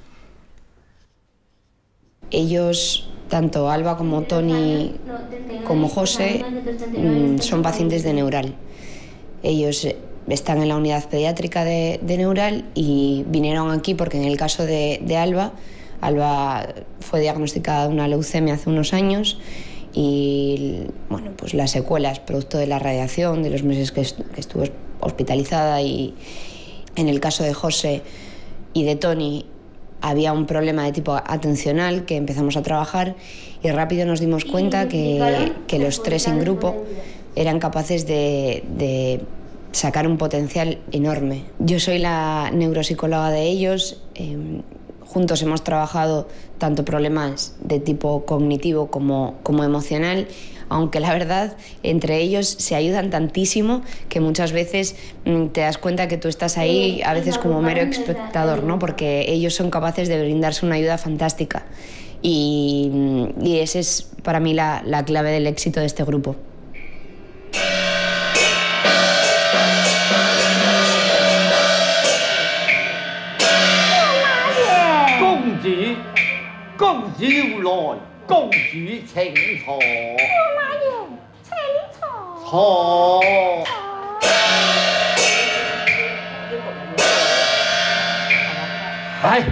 Ellos, tanto Alba como Tony como José, mmm, son pacientes de Neural. Ellos están en la unidad pediátrica de, de Neural y vinieron aquí porque en el caso de, de Alba, Alba fue diagnosticada de una leucemia hace unos años y bueno, pues las secuelas producto de la radiación, de los meses que, est que estuvo hospitalizada, y en el caso de José y de Tony había un problema de tipo atencional que empezamos a trabajar y rápido nos dimos cuenta que, que los tres en grupo eran capaces de, de sacar un potencial enorme. Yo soy la neuropsicóloga de ellos. Eh, juntos hemos trabajado tanto problemas de tipo cognitivo como, como emocional, aunque la verdad entre ellos se ayudan tantísimo que muchas veces mmm, te das cuenta que tú estás ahí a veces como mero espectador, ¿no? Porque ellos son capaces de brindarse una ayuda fantástica y, y esa es para mí la, la clave del éxito de este grupo. 公主來，公主請坐。駱馬爺請坐。坐。 哎。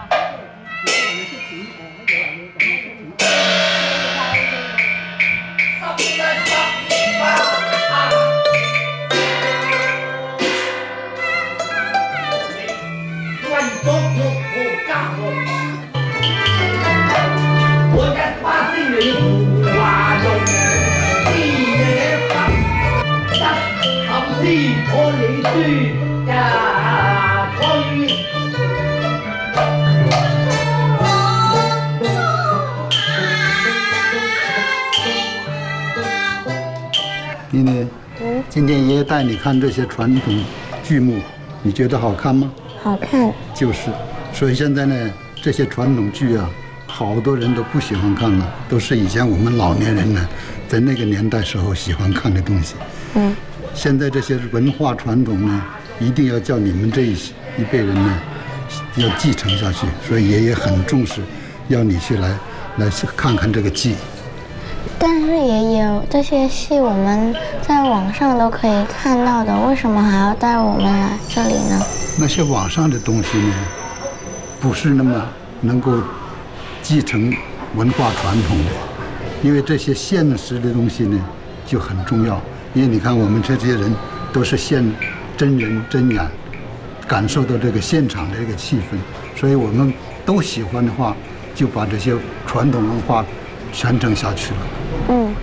妮妮，今天爷爷带你看这些传统剧目，你觉得好看吗？ 好看。 就是，所以现在呢，这些传统剧啊，好多人都不喜欢看了，都是以前我们老年人呢，在那个年代时候喜欢看的东西。 嗯。 现在这些文化传统呢，一定要叫你们这一一辈人呢，要继承下去。所以爷爷很重视，要你去来来看看这个剧。 但是爷爷，这些戏我们在网上都可以看到的，为什么还要带我们来这里呢？ 那些网上的东西呢，不是那么能够继承文化传统的，因为这些现实的东西呢就很重要。因为你看我们这些人都是现真人真眼，感受到这个现场的这个气氛，所以我们都喜欢的话，就把这些传统文化传承下去了。 嗯。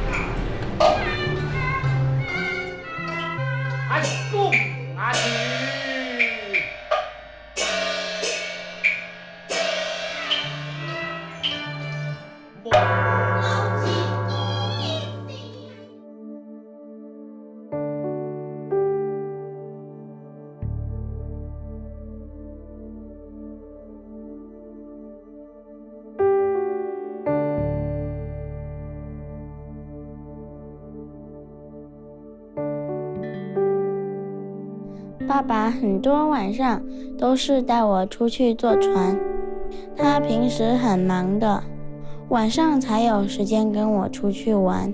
爸爸很多晚上都是带我出去坐船，他平时很忙的，晚上才有时间跟我出去玩。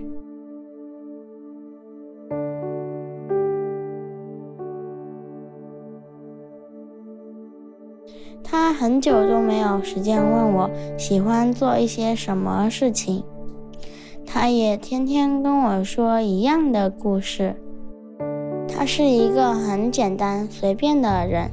他很久都没有时间问我喜欢做一些什么事情，他也天天跟我说一样的故事。他是一个很简单随便的人。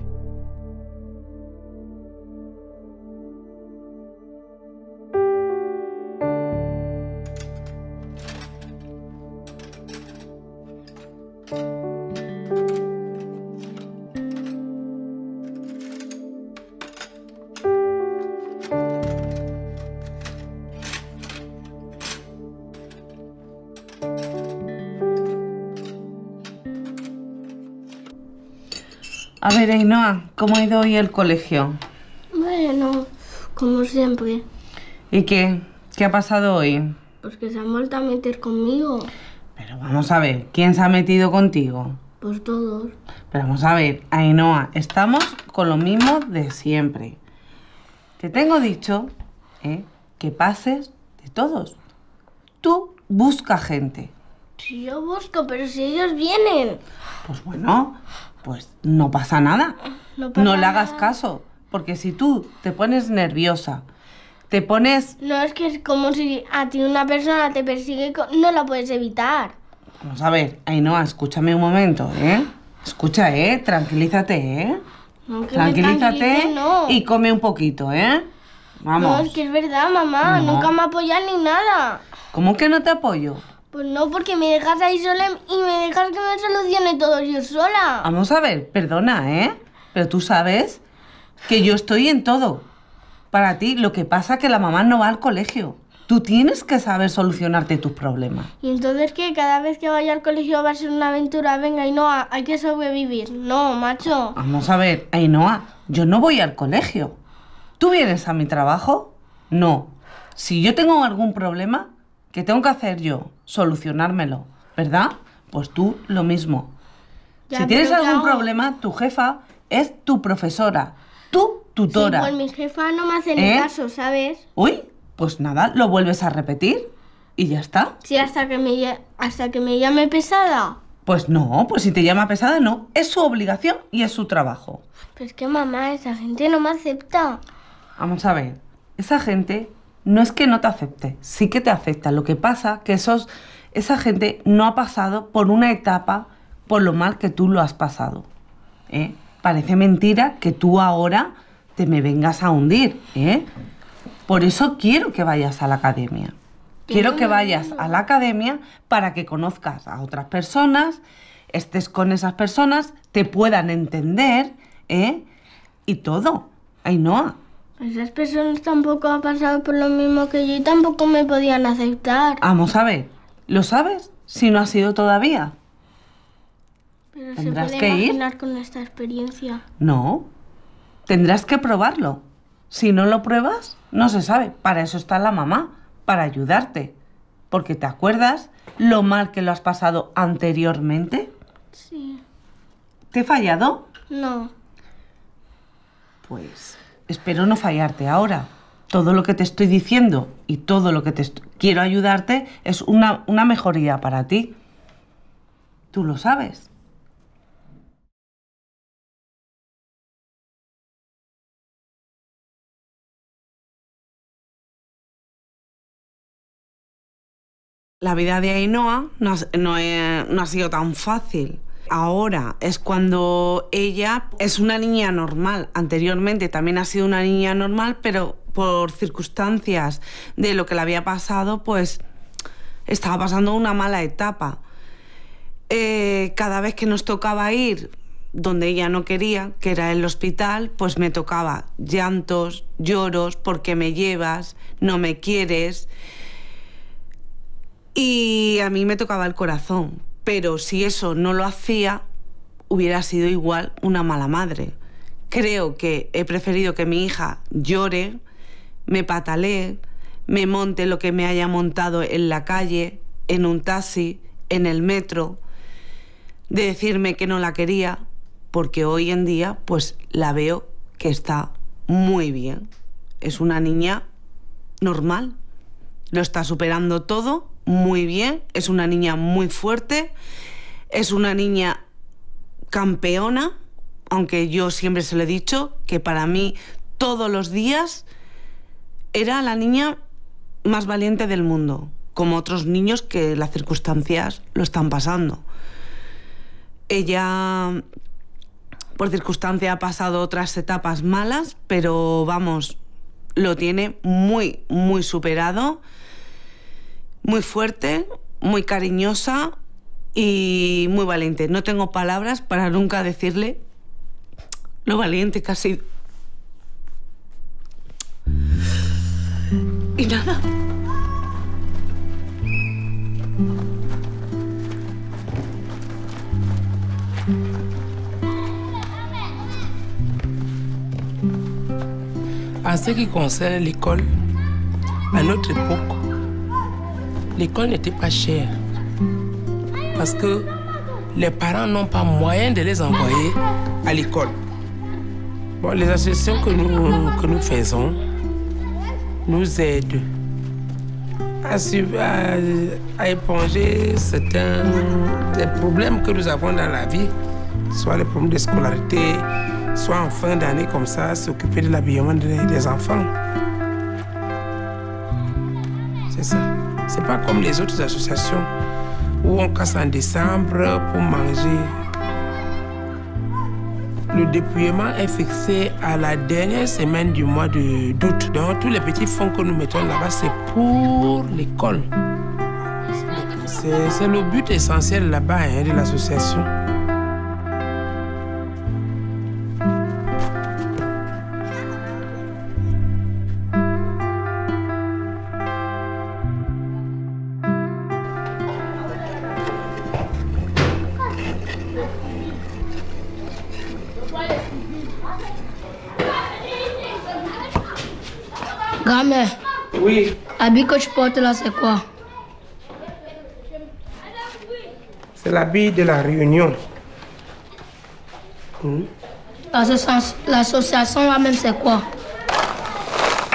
A ver, Ainhoa, ¿cómo ha ido hoy el colegio? Bueno, como siempre. ¿Y qué? ¿Qué ha pasado hoy? Pues que se han vuelto a meter conmigo. Pero vamos a ver, ¿quién se ha metido contigo? Pues todos. Pero vamos a ver, Ainhoa, estamos con lo mismo de siempre. Te tengo dicho, ¿eh?, que pases de todos. Tú busca gente. Si yo busco, pero si ellos vienen. Pues bueno, pues no pasa nada. No pasa No le hagas nada. caso, porque si tú te pones nerviosa, te pones... No, es que es como si a ti una persona te persigue, co- no la puedes evitar. Vamos a ver, Ainhoa, escúchame un momento, ¿eh? Escucha, ¿eh? Tranquilízate, ¿eh? No, que me Tranquilízate tranquilice, no. y come un poquito, ¿eh? Vamos. No, es que es verdad, mamá. No. Nunca me apoyas ni nada. ¿Cómo que no te apoyo? Pues no, porque me dejas ahí sola y me dejas que me solucione todo yo sola. Vamos a ver, perdona, ¿eh? Pero tú sabes que yo estoy en todo. Para ti, lo que pasa es que la mamá no va al colegio. Tú tienes que saber solucionarte tus problemas. Y entonces que cada vez que vaya al colegio va a ser una aventura. Venga, y no, hay que sobrevivir. No, macho. Vamos a ver, Ainhoa, yo no voy al colegio. ¿Tú vienes a mi trabajo? No. Si yo tengo algún problema, ¿qué tengo que hacer yo? Solucionármelo, ¿verdad? Pues tú lo mismo. Ya, si tienes pero ¿qué algún hago? problema, tu jefa es tu profesora, tu tutora. Sí, pues mi jefa no me hace ni ¿Eh? caso, ¿sabes? Uy, pues nada, lo vuelves a repetir y ya está. Sí, hasta que me, lla- hasta que me llame pesada. Pues no, pues si te llama pesada, no. Es su obligación y es su trabajo. Pero es que mamá, esa gente no me acepta. Vamos a ver, esa gente no es que no te acepte, sí que te acepta. Lo que pasa que esos, esa gente no ha pasado por una etapa por lo mal que tú lo has pasado. ¿eh? Parece mentira que tú ahora te me vengas a hundir. ¿eh? Por eso quiero que vayas a la academia. Quiero que vayas a la academia para que conozcas a otras personas, estés con esas personas, te puedan entender, ¿eh? Y todo. Ainhoa. Esas personas tampoco han pasado por lo mismo que yo y tampoco me podían aceptar. Vamos a ver, ¿lo sabes? Si no has ido todavía. Pero ¿Tendrás se que puede ir? imaginar con esta experiencia. No, tendrás que probarlo. Si no lo pruebas, no se sabe. Para eso está la mamá, para ayudarte. Porque ¿te acuerdas lo mal que lo has pasado anteriormente? Sí. ¿Te he fallado? No. Pues espero no fallarte ahora. Todo lo que te estoy diciendo y todo lo que te quiero ayudarte es una, una mejoría para ti. Tú lo sabes. La vida de Ainhoa no ha, no, he, no ha sido tan fácil. Ahora es cuando ella es una niña normal. Anteriormente también ha sido una niña normal, pero por circunstancias de lo que le había pasado, pues estaba pasando una mala etapa. Eh, cada vez que nos tocaba ir donde ella no quería, que era el hospital, pues me tocaba llantos, lloros, ¿por qué me llevas? No me quieres. Y a mí me tocaba el corazón, pero si eso no lo hacía, hubiera sido igual una mala madre. Creo que he preferido que mi hija llore, me patalee, me monte lo que me haya montado en la calle, en un taxi, en el metro, de decirme que no la quería, porque hoy en día pues la veo que está muy bien. Es una niña normal, lo está superando todo. Muy bien, es una niña muy fuerte, es una niña campeona, aunque yo siempre se lo he dicho, que para mí todos los días era la niña más valiente del mundo, como otros niños que las circunstancias lo están pasando. Ella, por circunstancia, ha pasado otras etapas malas, pero vamos, lo tiene muy, muy superado. Muy fuerte, muy cariñosa y muy valiente. No tengo palabras para nunca decirle lo valiente que ha sido. Y nada. En ce qui concerne l'école, à notre époque, l'école n'était pas chère parce que les parents n'ont pas moyen de les envoyer à l'école. Bon, les associations que nous, que nous faisons nous aident à, à, à éponger certains des problèmes que nous avons dans la vie, soit les problèmes de scolarité, soit en fin d'année comme ça, s'occuper de l'habillement des, des enfants. C'est ça. C'est pas comme les autres associations où on casse en décembre pour manger. Le dépouillement est fixé à la dernière semaine du mois d'août. Donc tous les petits fonds que nous mettons là-bas, c'est pour l'école. C'est le but essentiel là-bas hein, de l'association. Grand-mère. Oui. L'habit que tu portes là, c'est quoi? C'est l'habit de la réunion. Mmh. L'association là-même, c'est quoi?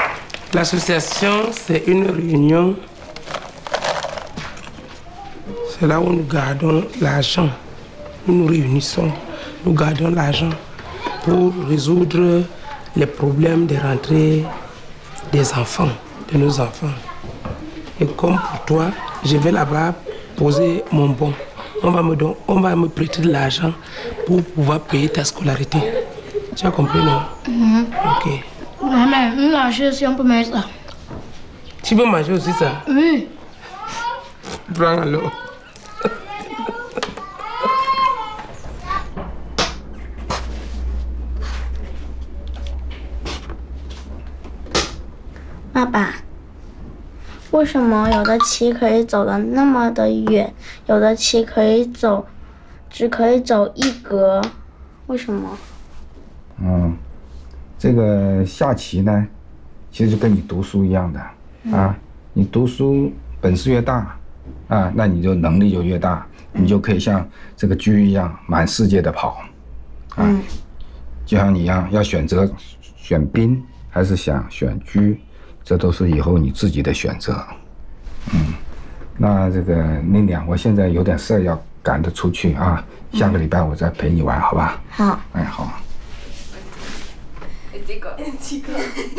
L'association, c'est une réunion. C'est là où nous gardons l'argent. Nous nous réunissons, nous gardons l'argent pour résoudre les problèmes de rentrée des enfants, de nos enfants. Et comme pour toi, je vais là-bas poser mon bon. On va me, don on va me prêter de l'argent pour pouvoir payer ta scolarité. Tu as compris, non? Mhm. Ok. Maman, nous lâcher si on peut mettre ça. Tu veux manger aussi ça? Oui. Prends l'eau. 爸爸，为什么有的棋可以走得那么的远，有的棋可以走，只可以走一格？为什么？ 嗯，这个下棋呢，其实就跟你读书一样的、嗯、啊。你读书本事越大，啊，那你就能力就越大，你就可以像这个车一样满世界的跑，啊，嗯、就像你一样，要选择选兵还是想选车。 这都是以后你自己的选择，嗯，那这个那俩，我现在有点事儿要赶着出去啊，下个礼拜我再陪你玩，好吧？ 好。 哎，好。 Chico, chico,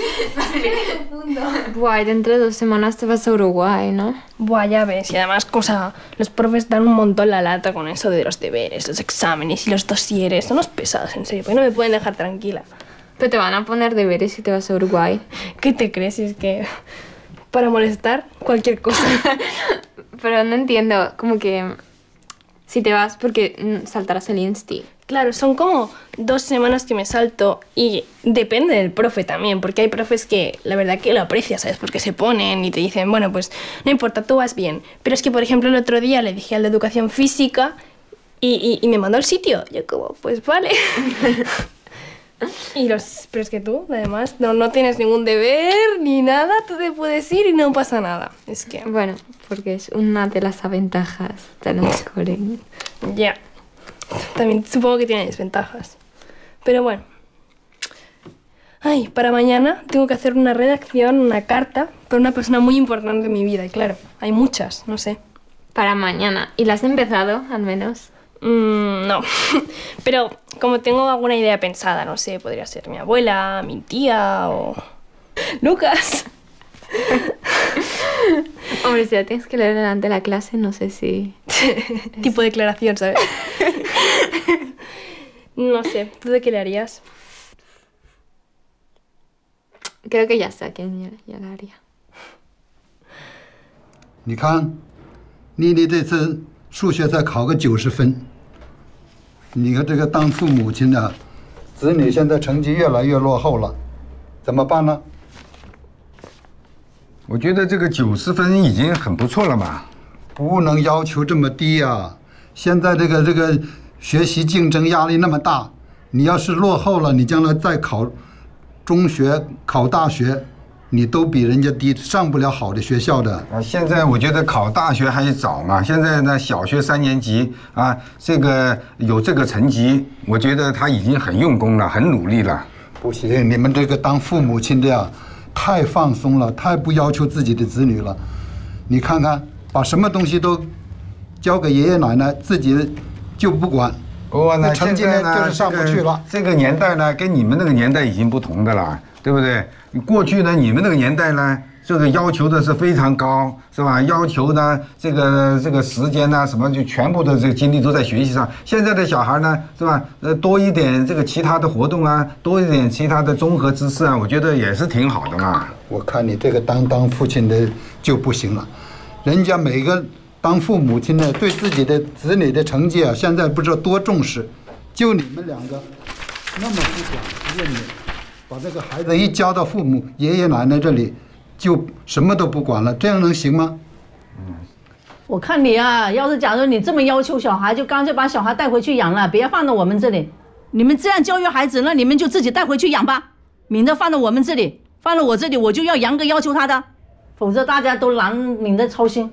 Buah, dentro de dos semanas te vas a Uruguay, ¿no? Buah, ya ves, y además, cosa, los profes dan un montón la lata con eso de los deberes, los exámenes y los dosieres, son unos pesados, en serio, porque no me pueden dejar tranquila. Pero te van a poner deberes si te vas a Uruguay. ¿Qué te crees? Es que para molestar cualquier cosa. Pero no entiendo, como que si te vas porque saltarás el insti. Claro, son como dos semanas que me salto y depende del profe también, porque hay profes que la verdad que lo aprecias, ¿sabes? Porque se ponen y te dicen, bueno, pues no importa, tú vas bien. Pero es que, por ejemplo, el otro día le dije al de educación física y, y, y me mandó al sitio. Yo como, pues vale. Y los, pero es que tú, además, no, no tienes ningún deber ni nada, tú te puedes ir y no pasa nada. Es que... Bueno, porque es una de las ventajas de los colegios. Ya. También supongo que tiene desventajas. Pero bueno. Ay, para mañana tengo que hacer una redacción, una carta, para una persona muy importante en mi vida. Y claro, hay muchas, no sé. Para mañana. ¿Y la has empezado, al menos? Mm, no, pero como tengo alguna idea pensada, no sé, podría ser mi abuela, mi tía o... ¡Lucas! Hombre, si la tienes que leer delante de la clase, no sé si... Tipo declaración, ¿sabes? No sé, ¿tú de qué le harías? Creo que ya sé a quién ya, ya la haría. 你看，妮妮这次数学再考个九十分。你看这个当父母亲的，子女现在成绩越来越落后了，怎么办呢？ 我觉得这个九十分已经很不错了嘛。 不能要求这么低啊！现在这个这个学习竞争压力那么大，你要是落后了，你将来再考中学、考大学。 你都比人家低，上不了好的学校的。 啊，现在我觉得考大学还早嘛。现在呢，小学三年级啊，这个有这个成绩，我觉得他已经很用功了，很努力了。 不行，你们这个当父母亲的呀，太放松了，太不要求自己的子女了。你看看，把什么东西都交给爷爷奶奶，自己就不管。 哦，那成绩呢就是上不去了。 这个年代呢，跟你们那个年代已经不同的了。 对不对？过去呢，你们那个年代呢，这个要求的是非常高，是吧？要求呢，这个这个时间呢，什么就全部的这个精力都在学习上。现在的小孩呢，是吧？呃，多一点这个其他的活动啊，多一点其他的综合知识啊，我觉得也是挺好的嘛。 我看你这个当当父亲的就不行了，人家每个当父母亲的对自己的子女的成绩啊，现在不知道多重视，就你们两个那么不管不问的。 把这个孩子一交到父母、爷爷奶奶这里，就什么都不管了，这样能行吗？ 嗯，我看你啊，要是假如你这么要求小孩，就干脆把小孩带回去养了，别放到我们这里。你们这样教育孩子，那你们就自己带回去养吧，免得放到我们这里，放到我这里，我就要严格要求他的，否则大家都难领着操心。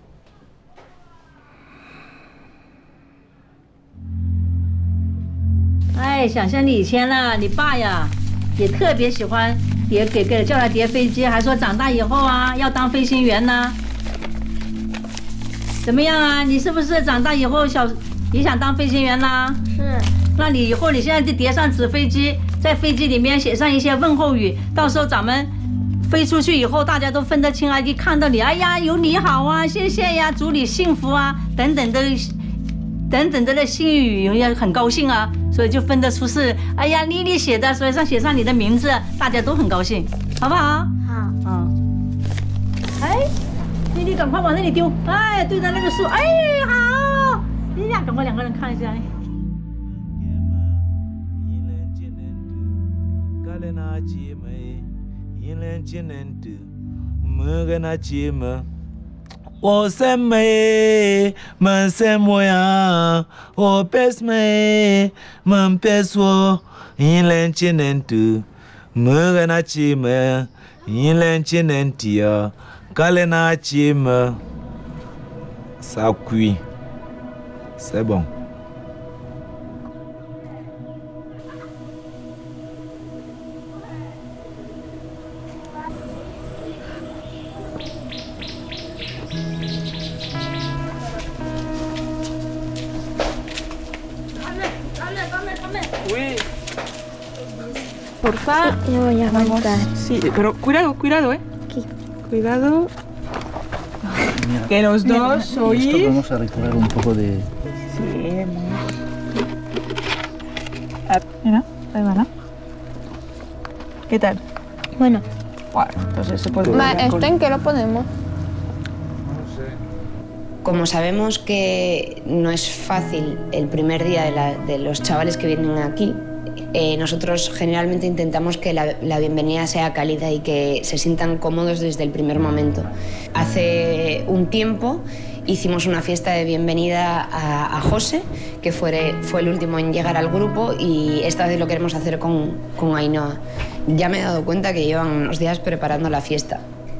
哎，想想你以前了，你爸呀，也特别喜欢叠给给叫他叠飞机，还说长大以后啊要当飞行员呢。 怎么样啊？你是不是长大以后小也想当飞行员啦？ 是。 那你以后你现在就叠上纸飞机，在飞机里面写上一些问候语，到时候咱们飞出去以后，大家都分得清啊！一看到你，哎呀，有你好啊，谢谢呀，祝你幸福啊，等等的，等等的幸运语，人家很高兴啊，所以就分得出是，哎呀，妮妮写的，所以上写上你的名字，大家都很高兴，好不好？ 好。 嗯。哎，妮妮赶快往那里丢，哎，对着那个树，哎，好，你俩赶快两个人看一下。 我什么？们什么呀？我别什么？们别说，一年几年度，么个那几么？一年几年底啊，搞了那几么？啥鬼？C'est bon。 Porfa. Ya voy a aguantar. Sí, pero cuidado, cuidado, ¿eh? Aquí. Cuidado. Mira, que los dos oís. Esto vamos a recorrer un poco de... Sí, ah, mira, ahí va, ¿no? ¿Qué tal? Bueno. Bueno, entonces se puede... Ma, ¿esto en qué lo ponemos? Como sabemos que no es fácil el primer día de, la, de los chavales que vienen aquí, eh, nosotros generalmente intentamos que la, la bienvenida sea cálida y que se sientan cómodos desde el primer momento. Hace un tiempo hicimos una fiesta de bienvenida a, a José, que fue, fue el último en llegar al grupo, y esta vez lo queremos hacer con, con Ainhoa. Ya me he dado cuenta que llevan unos días preparando la fiesta.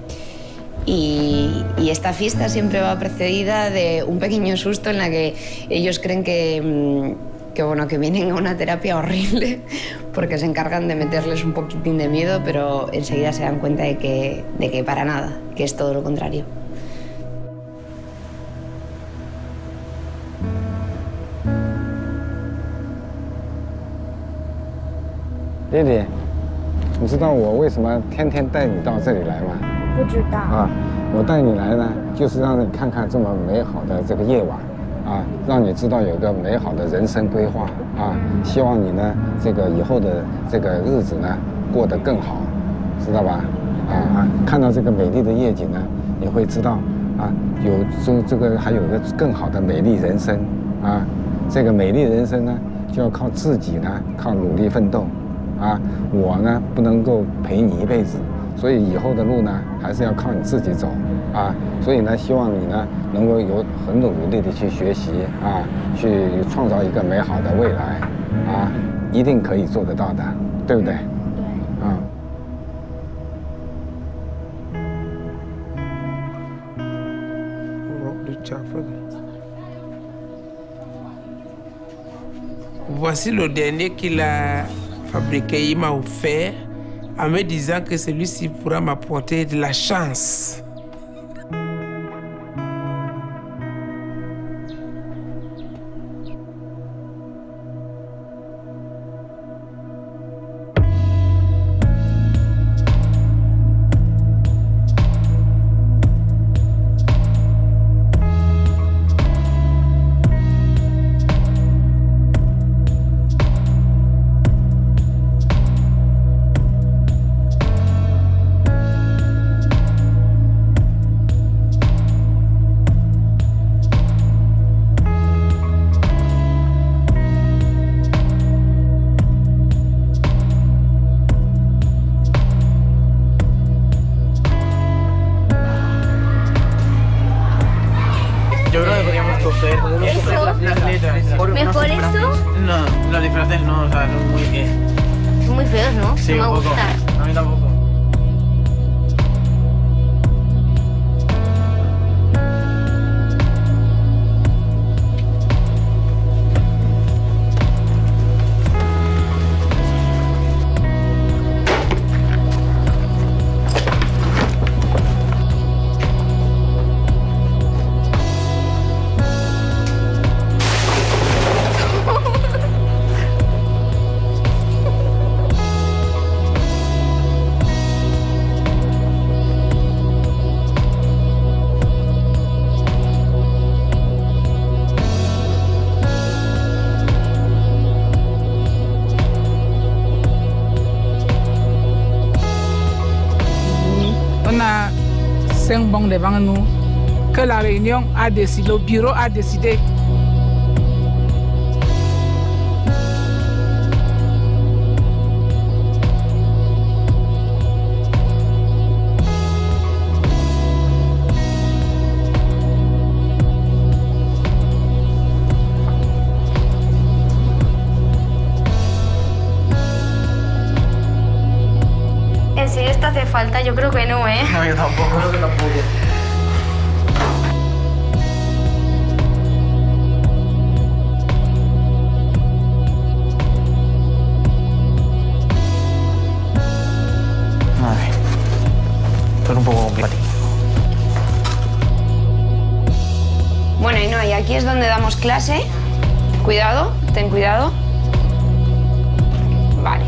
Y, y esta fiesta siempre va precedida de un pequeño susto en la que ellos creen que, que, bueno, que vienen a una terapia horrible porque se encargan de meterles un poquitín de miedo, pero enseguida se dan cuenta de que, de que para nada, que es todo lo contrario. Lily，你知道我为什么天天带你到这里来吗？ 不知道啊，我带你来呢，就是让你看看这么美好的这个夜晚，啊，让你知道有一个美好的人生规划啊，希望你呢这个以后的这个日子呢过得更好，知道吧？啊啊，看到这个美丽的夜景呢，你会知道啊，有这这个还有一个更好的美丽人生啊，这个美丽人生呢就要靠自己呢，靠努力奋斗。啊，我呢不能够陪你一辈子，所以以后的路呢还是要靠你自己走啊。所以呢，希望你呢能够有很努力的去学习啊，去创造一个美好的未来啊，一定可以做得到的，对不对？对。啊。 Voici le dernier qu'il a fabriqué, il m'a offert en me disant que celui-ci pourra m'apporter de la chance. ¿Mejor eso? No, los disfraces no, o sea, son muy... ¿qué? Son muy feos, ¿no? Sí, no me un poco. gustan. A mí tampoco. On a cinq bancs devant nous que la réunion a décidé, le bureau a décidé. ¿En serio esto hace falta? Yo creo que no, ¿eh? No, yo tampoco. Creo que tampoco. Vale. Esto es un poco complicado. Bueno, y no, y aquí es donde damos clase. Cuidado, ten cuidado. Vale.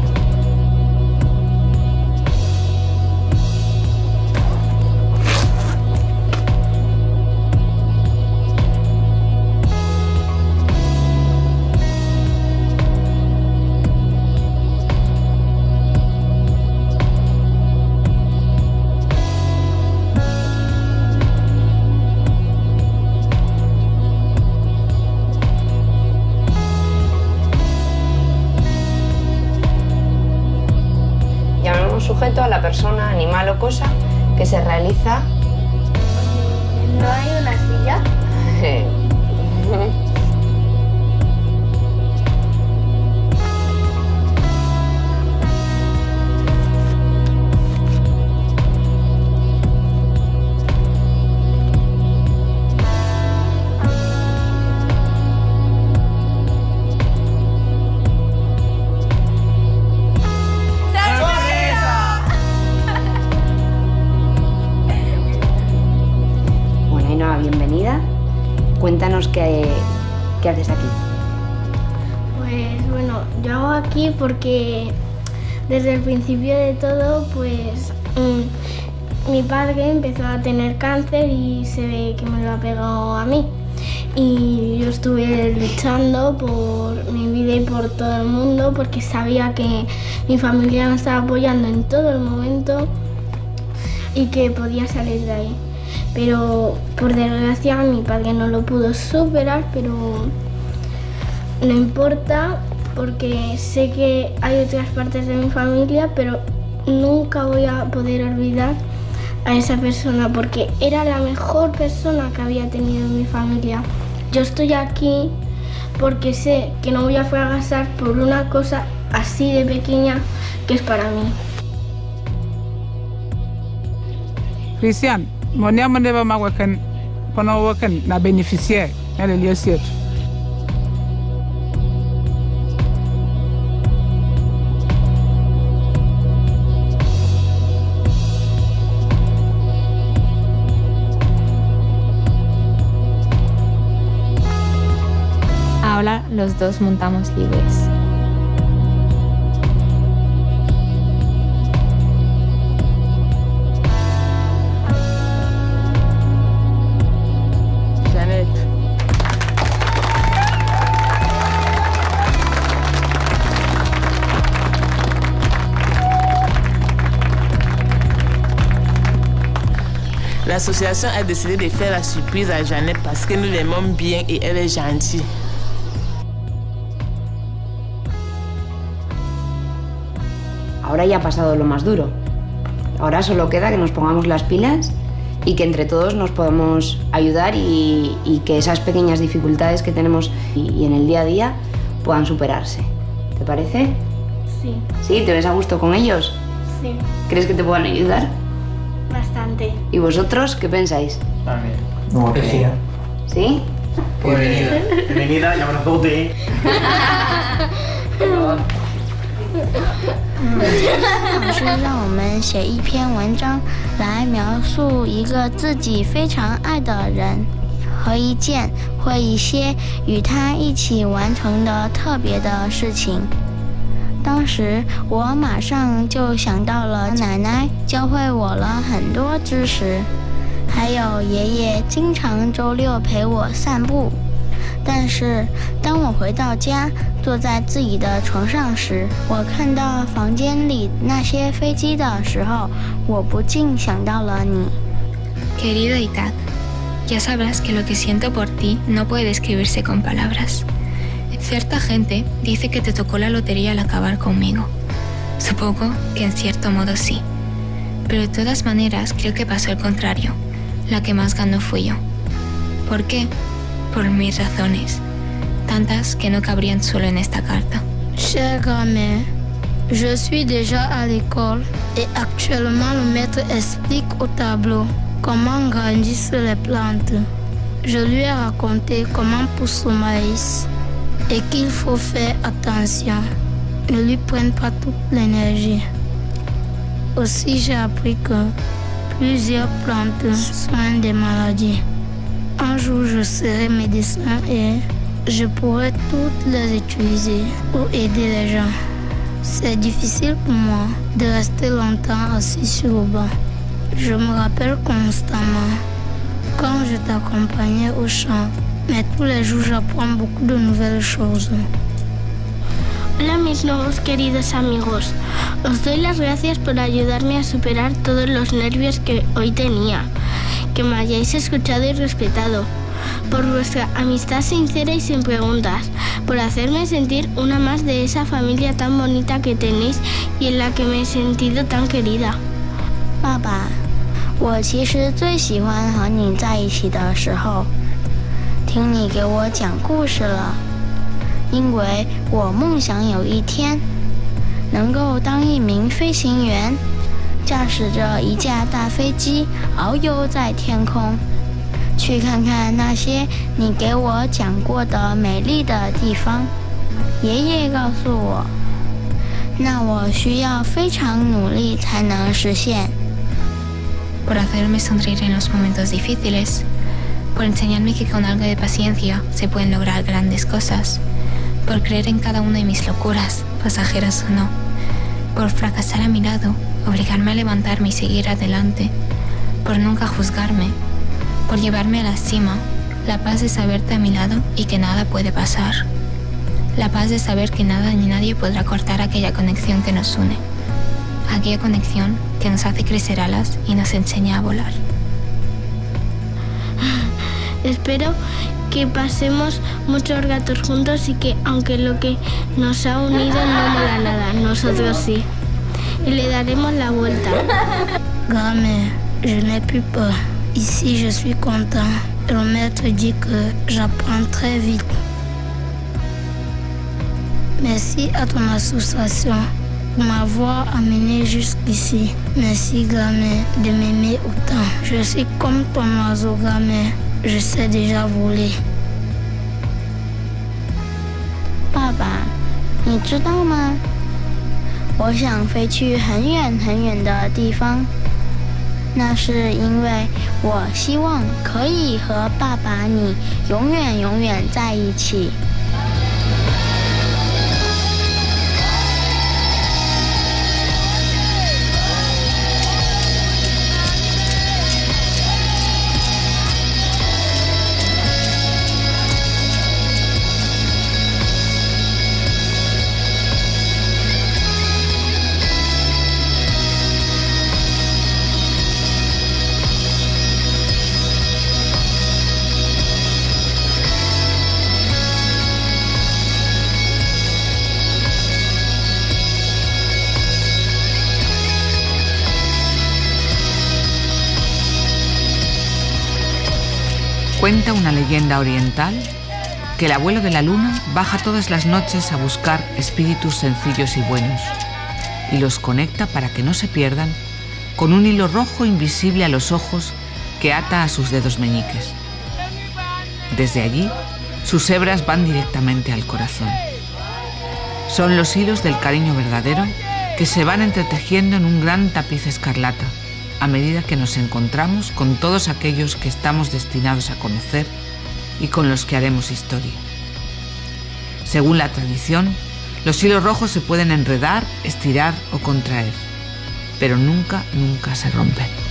Sujeto a la persona, animal o cosa que se realiza. ¿No hay una silla? Bienvenida. Cuéntanos qué, qué haces aquí. Pues bueno, yo hago aquí porque desde el principio de todo, pues mmm, mi padre empezó a tener cáncer y se ve que me lo ha pegado a mí. Y yo estuve luchando por mi vida y por todo el mundo porque sabía que mi familia me estaba apoyando en todo el momento y que podía salir de ahí. Pero por desgracia mi padre no lo pudo superar, pero no importa porque sé que hay otras partes de mi familia, pero nunca voy a poder olvidar a esa persona porque era la mejor persona que había tenido en mi familia. Yo estoy aquí porque sé que no voy a fracasar por una cosa así de pequeña que es para mí. Cristian, mon ya mon ba ma wakan pono wakan na bénéficiaire na le lieu siège. Ahora los dos montamos libres. L'association a décidé de faire la surprise à Jeannette parce que nous l'aimons bien et elle est gentille. Ahora ya ha pasado lo más duro. Ahora solo queda que nos pongamos las pilas y que entre todos nos podamos ayudar y, y que esas pequeñas dificultades que tenemos y, y en el día a día puedan superarse. ¿Te parece? Sí. ¿Sí? ¿Te ves a gusto con ellos? Sí. ¿Crees que te puedan ayudar? Bastante. ¿Y vosotros qué pensáis? También. No, okay. ¿Sí? Bienvenida. Bienvenida, ya me lo conté. 老师让我们写一篇文章来描述一个自己非常爱的人和一件或一些与他一起完成的特别的事情。当时我马上就想到了奶奶教会我了很多知识，还有爷爷经常周六陪我散步。 但是当我回到家，坐在自己的床上时，我看到房间里那些飞机的时候，我不禁想到了你。 Querido Itad, ya sabrás que lo que siento por ti no puede describirse con palabras. Cierta gente dice que te tocó la lotería al acabar conmigo. Supongo que en cierto modo sí. Pero de todas maneras creo que pasó el contrario. La que más ganó fui yo. ¿Por qué? Por mis razones. Tantas que no cabrían solo en esta carta. Chère grand-mère, je suis déjà à l'école et actuellement le maître explique au tableau comment grandissent les plantes. Je lui ai raconté comment pousse le maïs et qu'il faut faire attention. Ne lui prenne pas toute l'énergie. Aussi, j'ai appris que plusieurs plantes soignent des maladies. Un jour, je serai médecin et je pourrai toutes les utiliser pour aider les gens. C'est difficile pour moi de rester longtemps assis sur le banc. Je me rappelle constamment quand je t'accompagnais au champ, mais tous les jours, j'apprends beaucoup de nouvelles choses. Hola mis nuevos queridos amigos, os doy las gracias por ayudarme a superar todos los nervios que hoy tenía, que me hayáis escuchado y respetado, por vuestra amistad sincera y sin preguntas, por hacerme sentir una más de esa familia tan bonita que tenéis y en la que me he sentido tan querida. 爸爸，我其实最喜欢和你在一起的时候，听你给我讲故事了。 因为我梦想有一天能够当一名飞行员，驾驶着一架大飞机遨游在天空，去看看那些你给我讲过的美丽的地方。爷爷告诉我，那我需要非常努力才能实现。 Por hacerme sonreír en los momentos difíciles, por enseñarme que con algo de paciencia se pueden lograr grandes cosas. Por creer en cada una de mis locuras, pasajeras o no, por fracasar a mi lado, obligarme a levantarme y seguir adelante, por nunca juzgarme, por llevarme a la cima, la paz de saberte a mi lado y que nada puede pasar, la paz de saber que nada ni nadie podrá cortar aquella conexión que nos une, aquella conexión que nos hace crecer alas y nos enseña a volar. Espero que pasemos muchos ratos juntos y que aunque lo que nos ha unido no mola nada, nosotros sí. Y le daremos la vuelta. Grand-mère, je n'ai plus peur. Ici, je suis content. Le maître dit que j'apprends très vite. Merci à ton association pour m'avoir amené jusqu'ici. Merci, grand-mère, de m'aimer autant. Je suis comme ton oiseau, grand-mère. Je sais déjà voler. 爸爸，你知道吗？我想飞去很远很远的地方，那是因为我希望可以和爸爸你永远永远在一起。 Cuenta una leyenda oriental que el abuelo de la luna baja todas las noches a buscar espíritus sencillos y buenos y los conecta para que no se pierdan con un hilo rojo invisible a los ojos que ata a sus dedos meñiques. Desde allí, sus hebras van directamente al corazón. Son los hilos del cariño verdadero que se van entretejiendo en un gran tapiz escarlata a medida que nos encontramos con todos aquellos que estamos destinados a conocer y con los que haremos historia. Según la tradición, los hilos rojos se pueden enredar, estirar o contraer, pero nunca, nunca se rompen.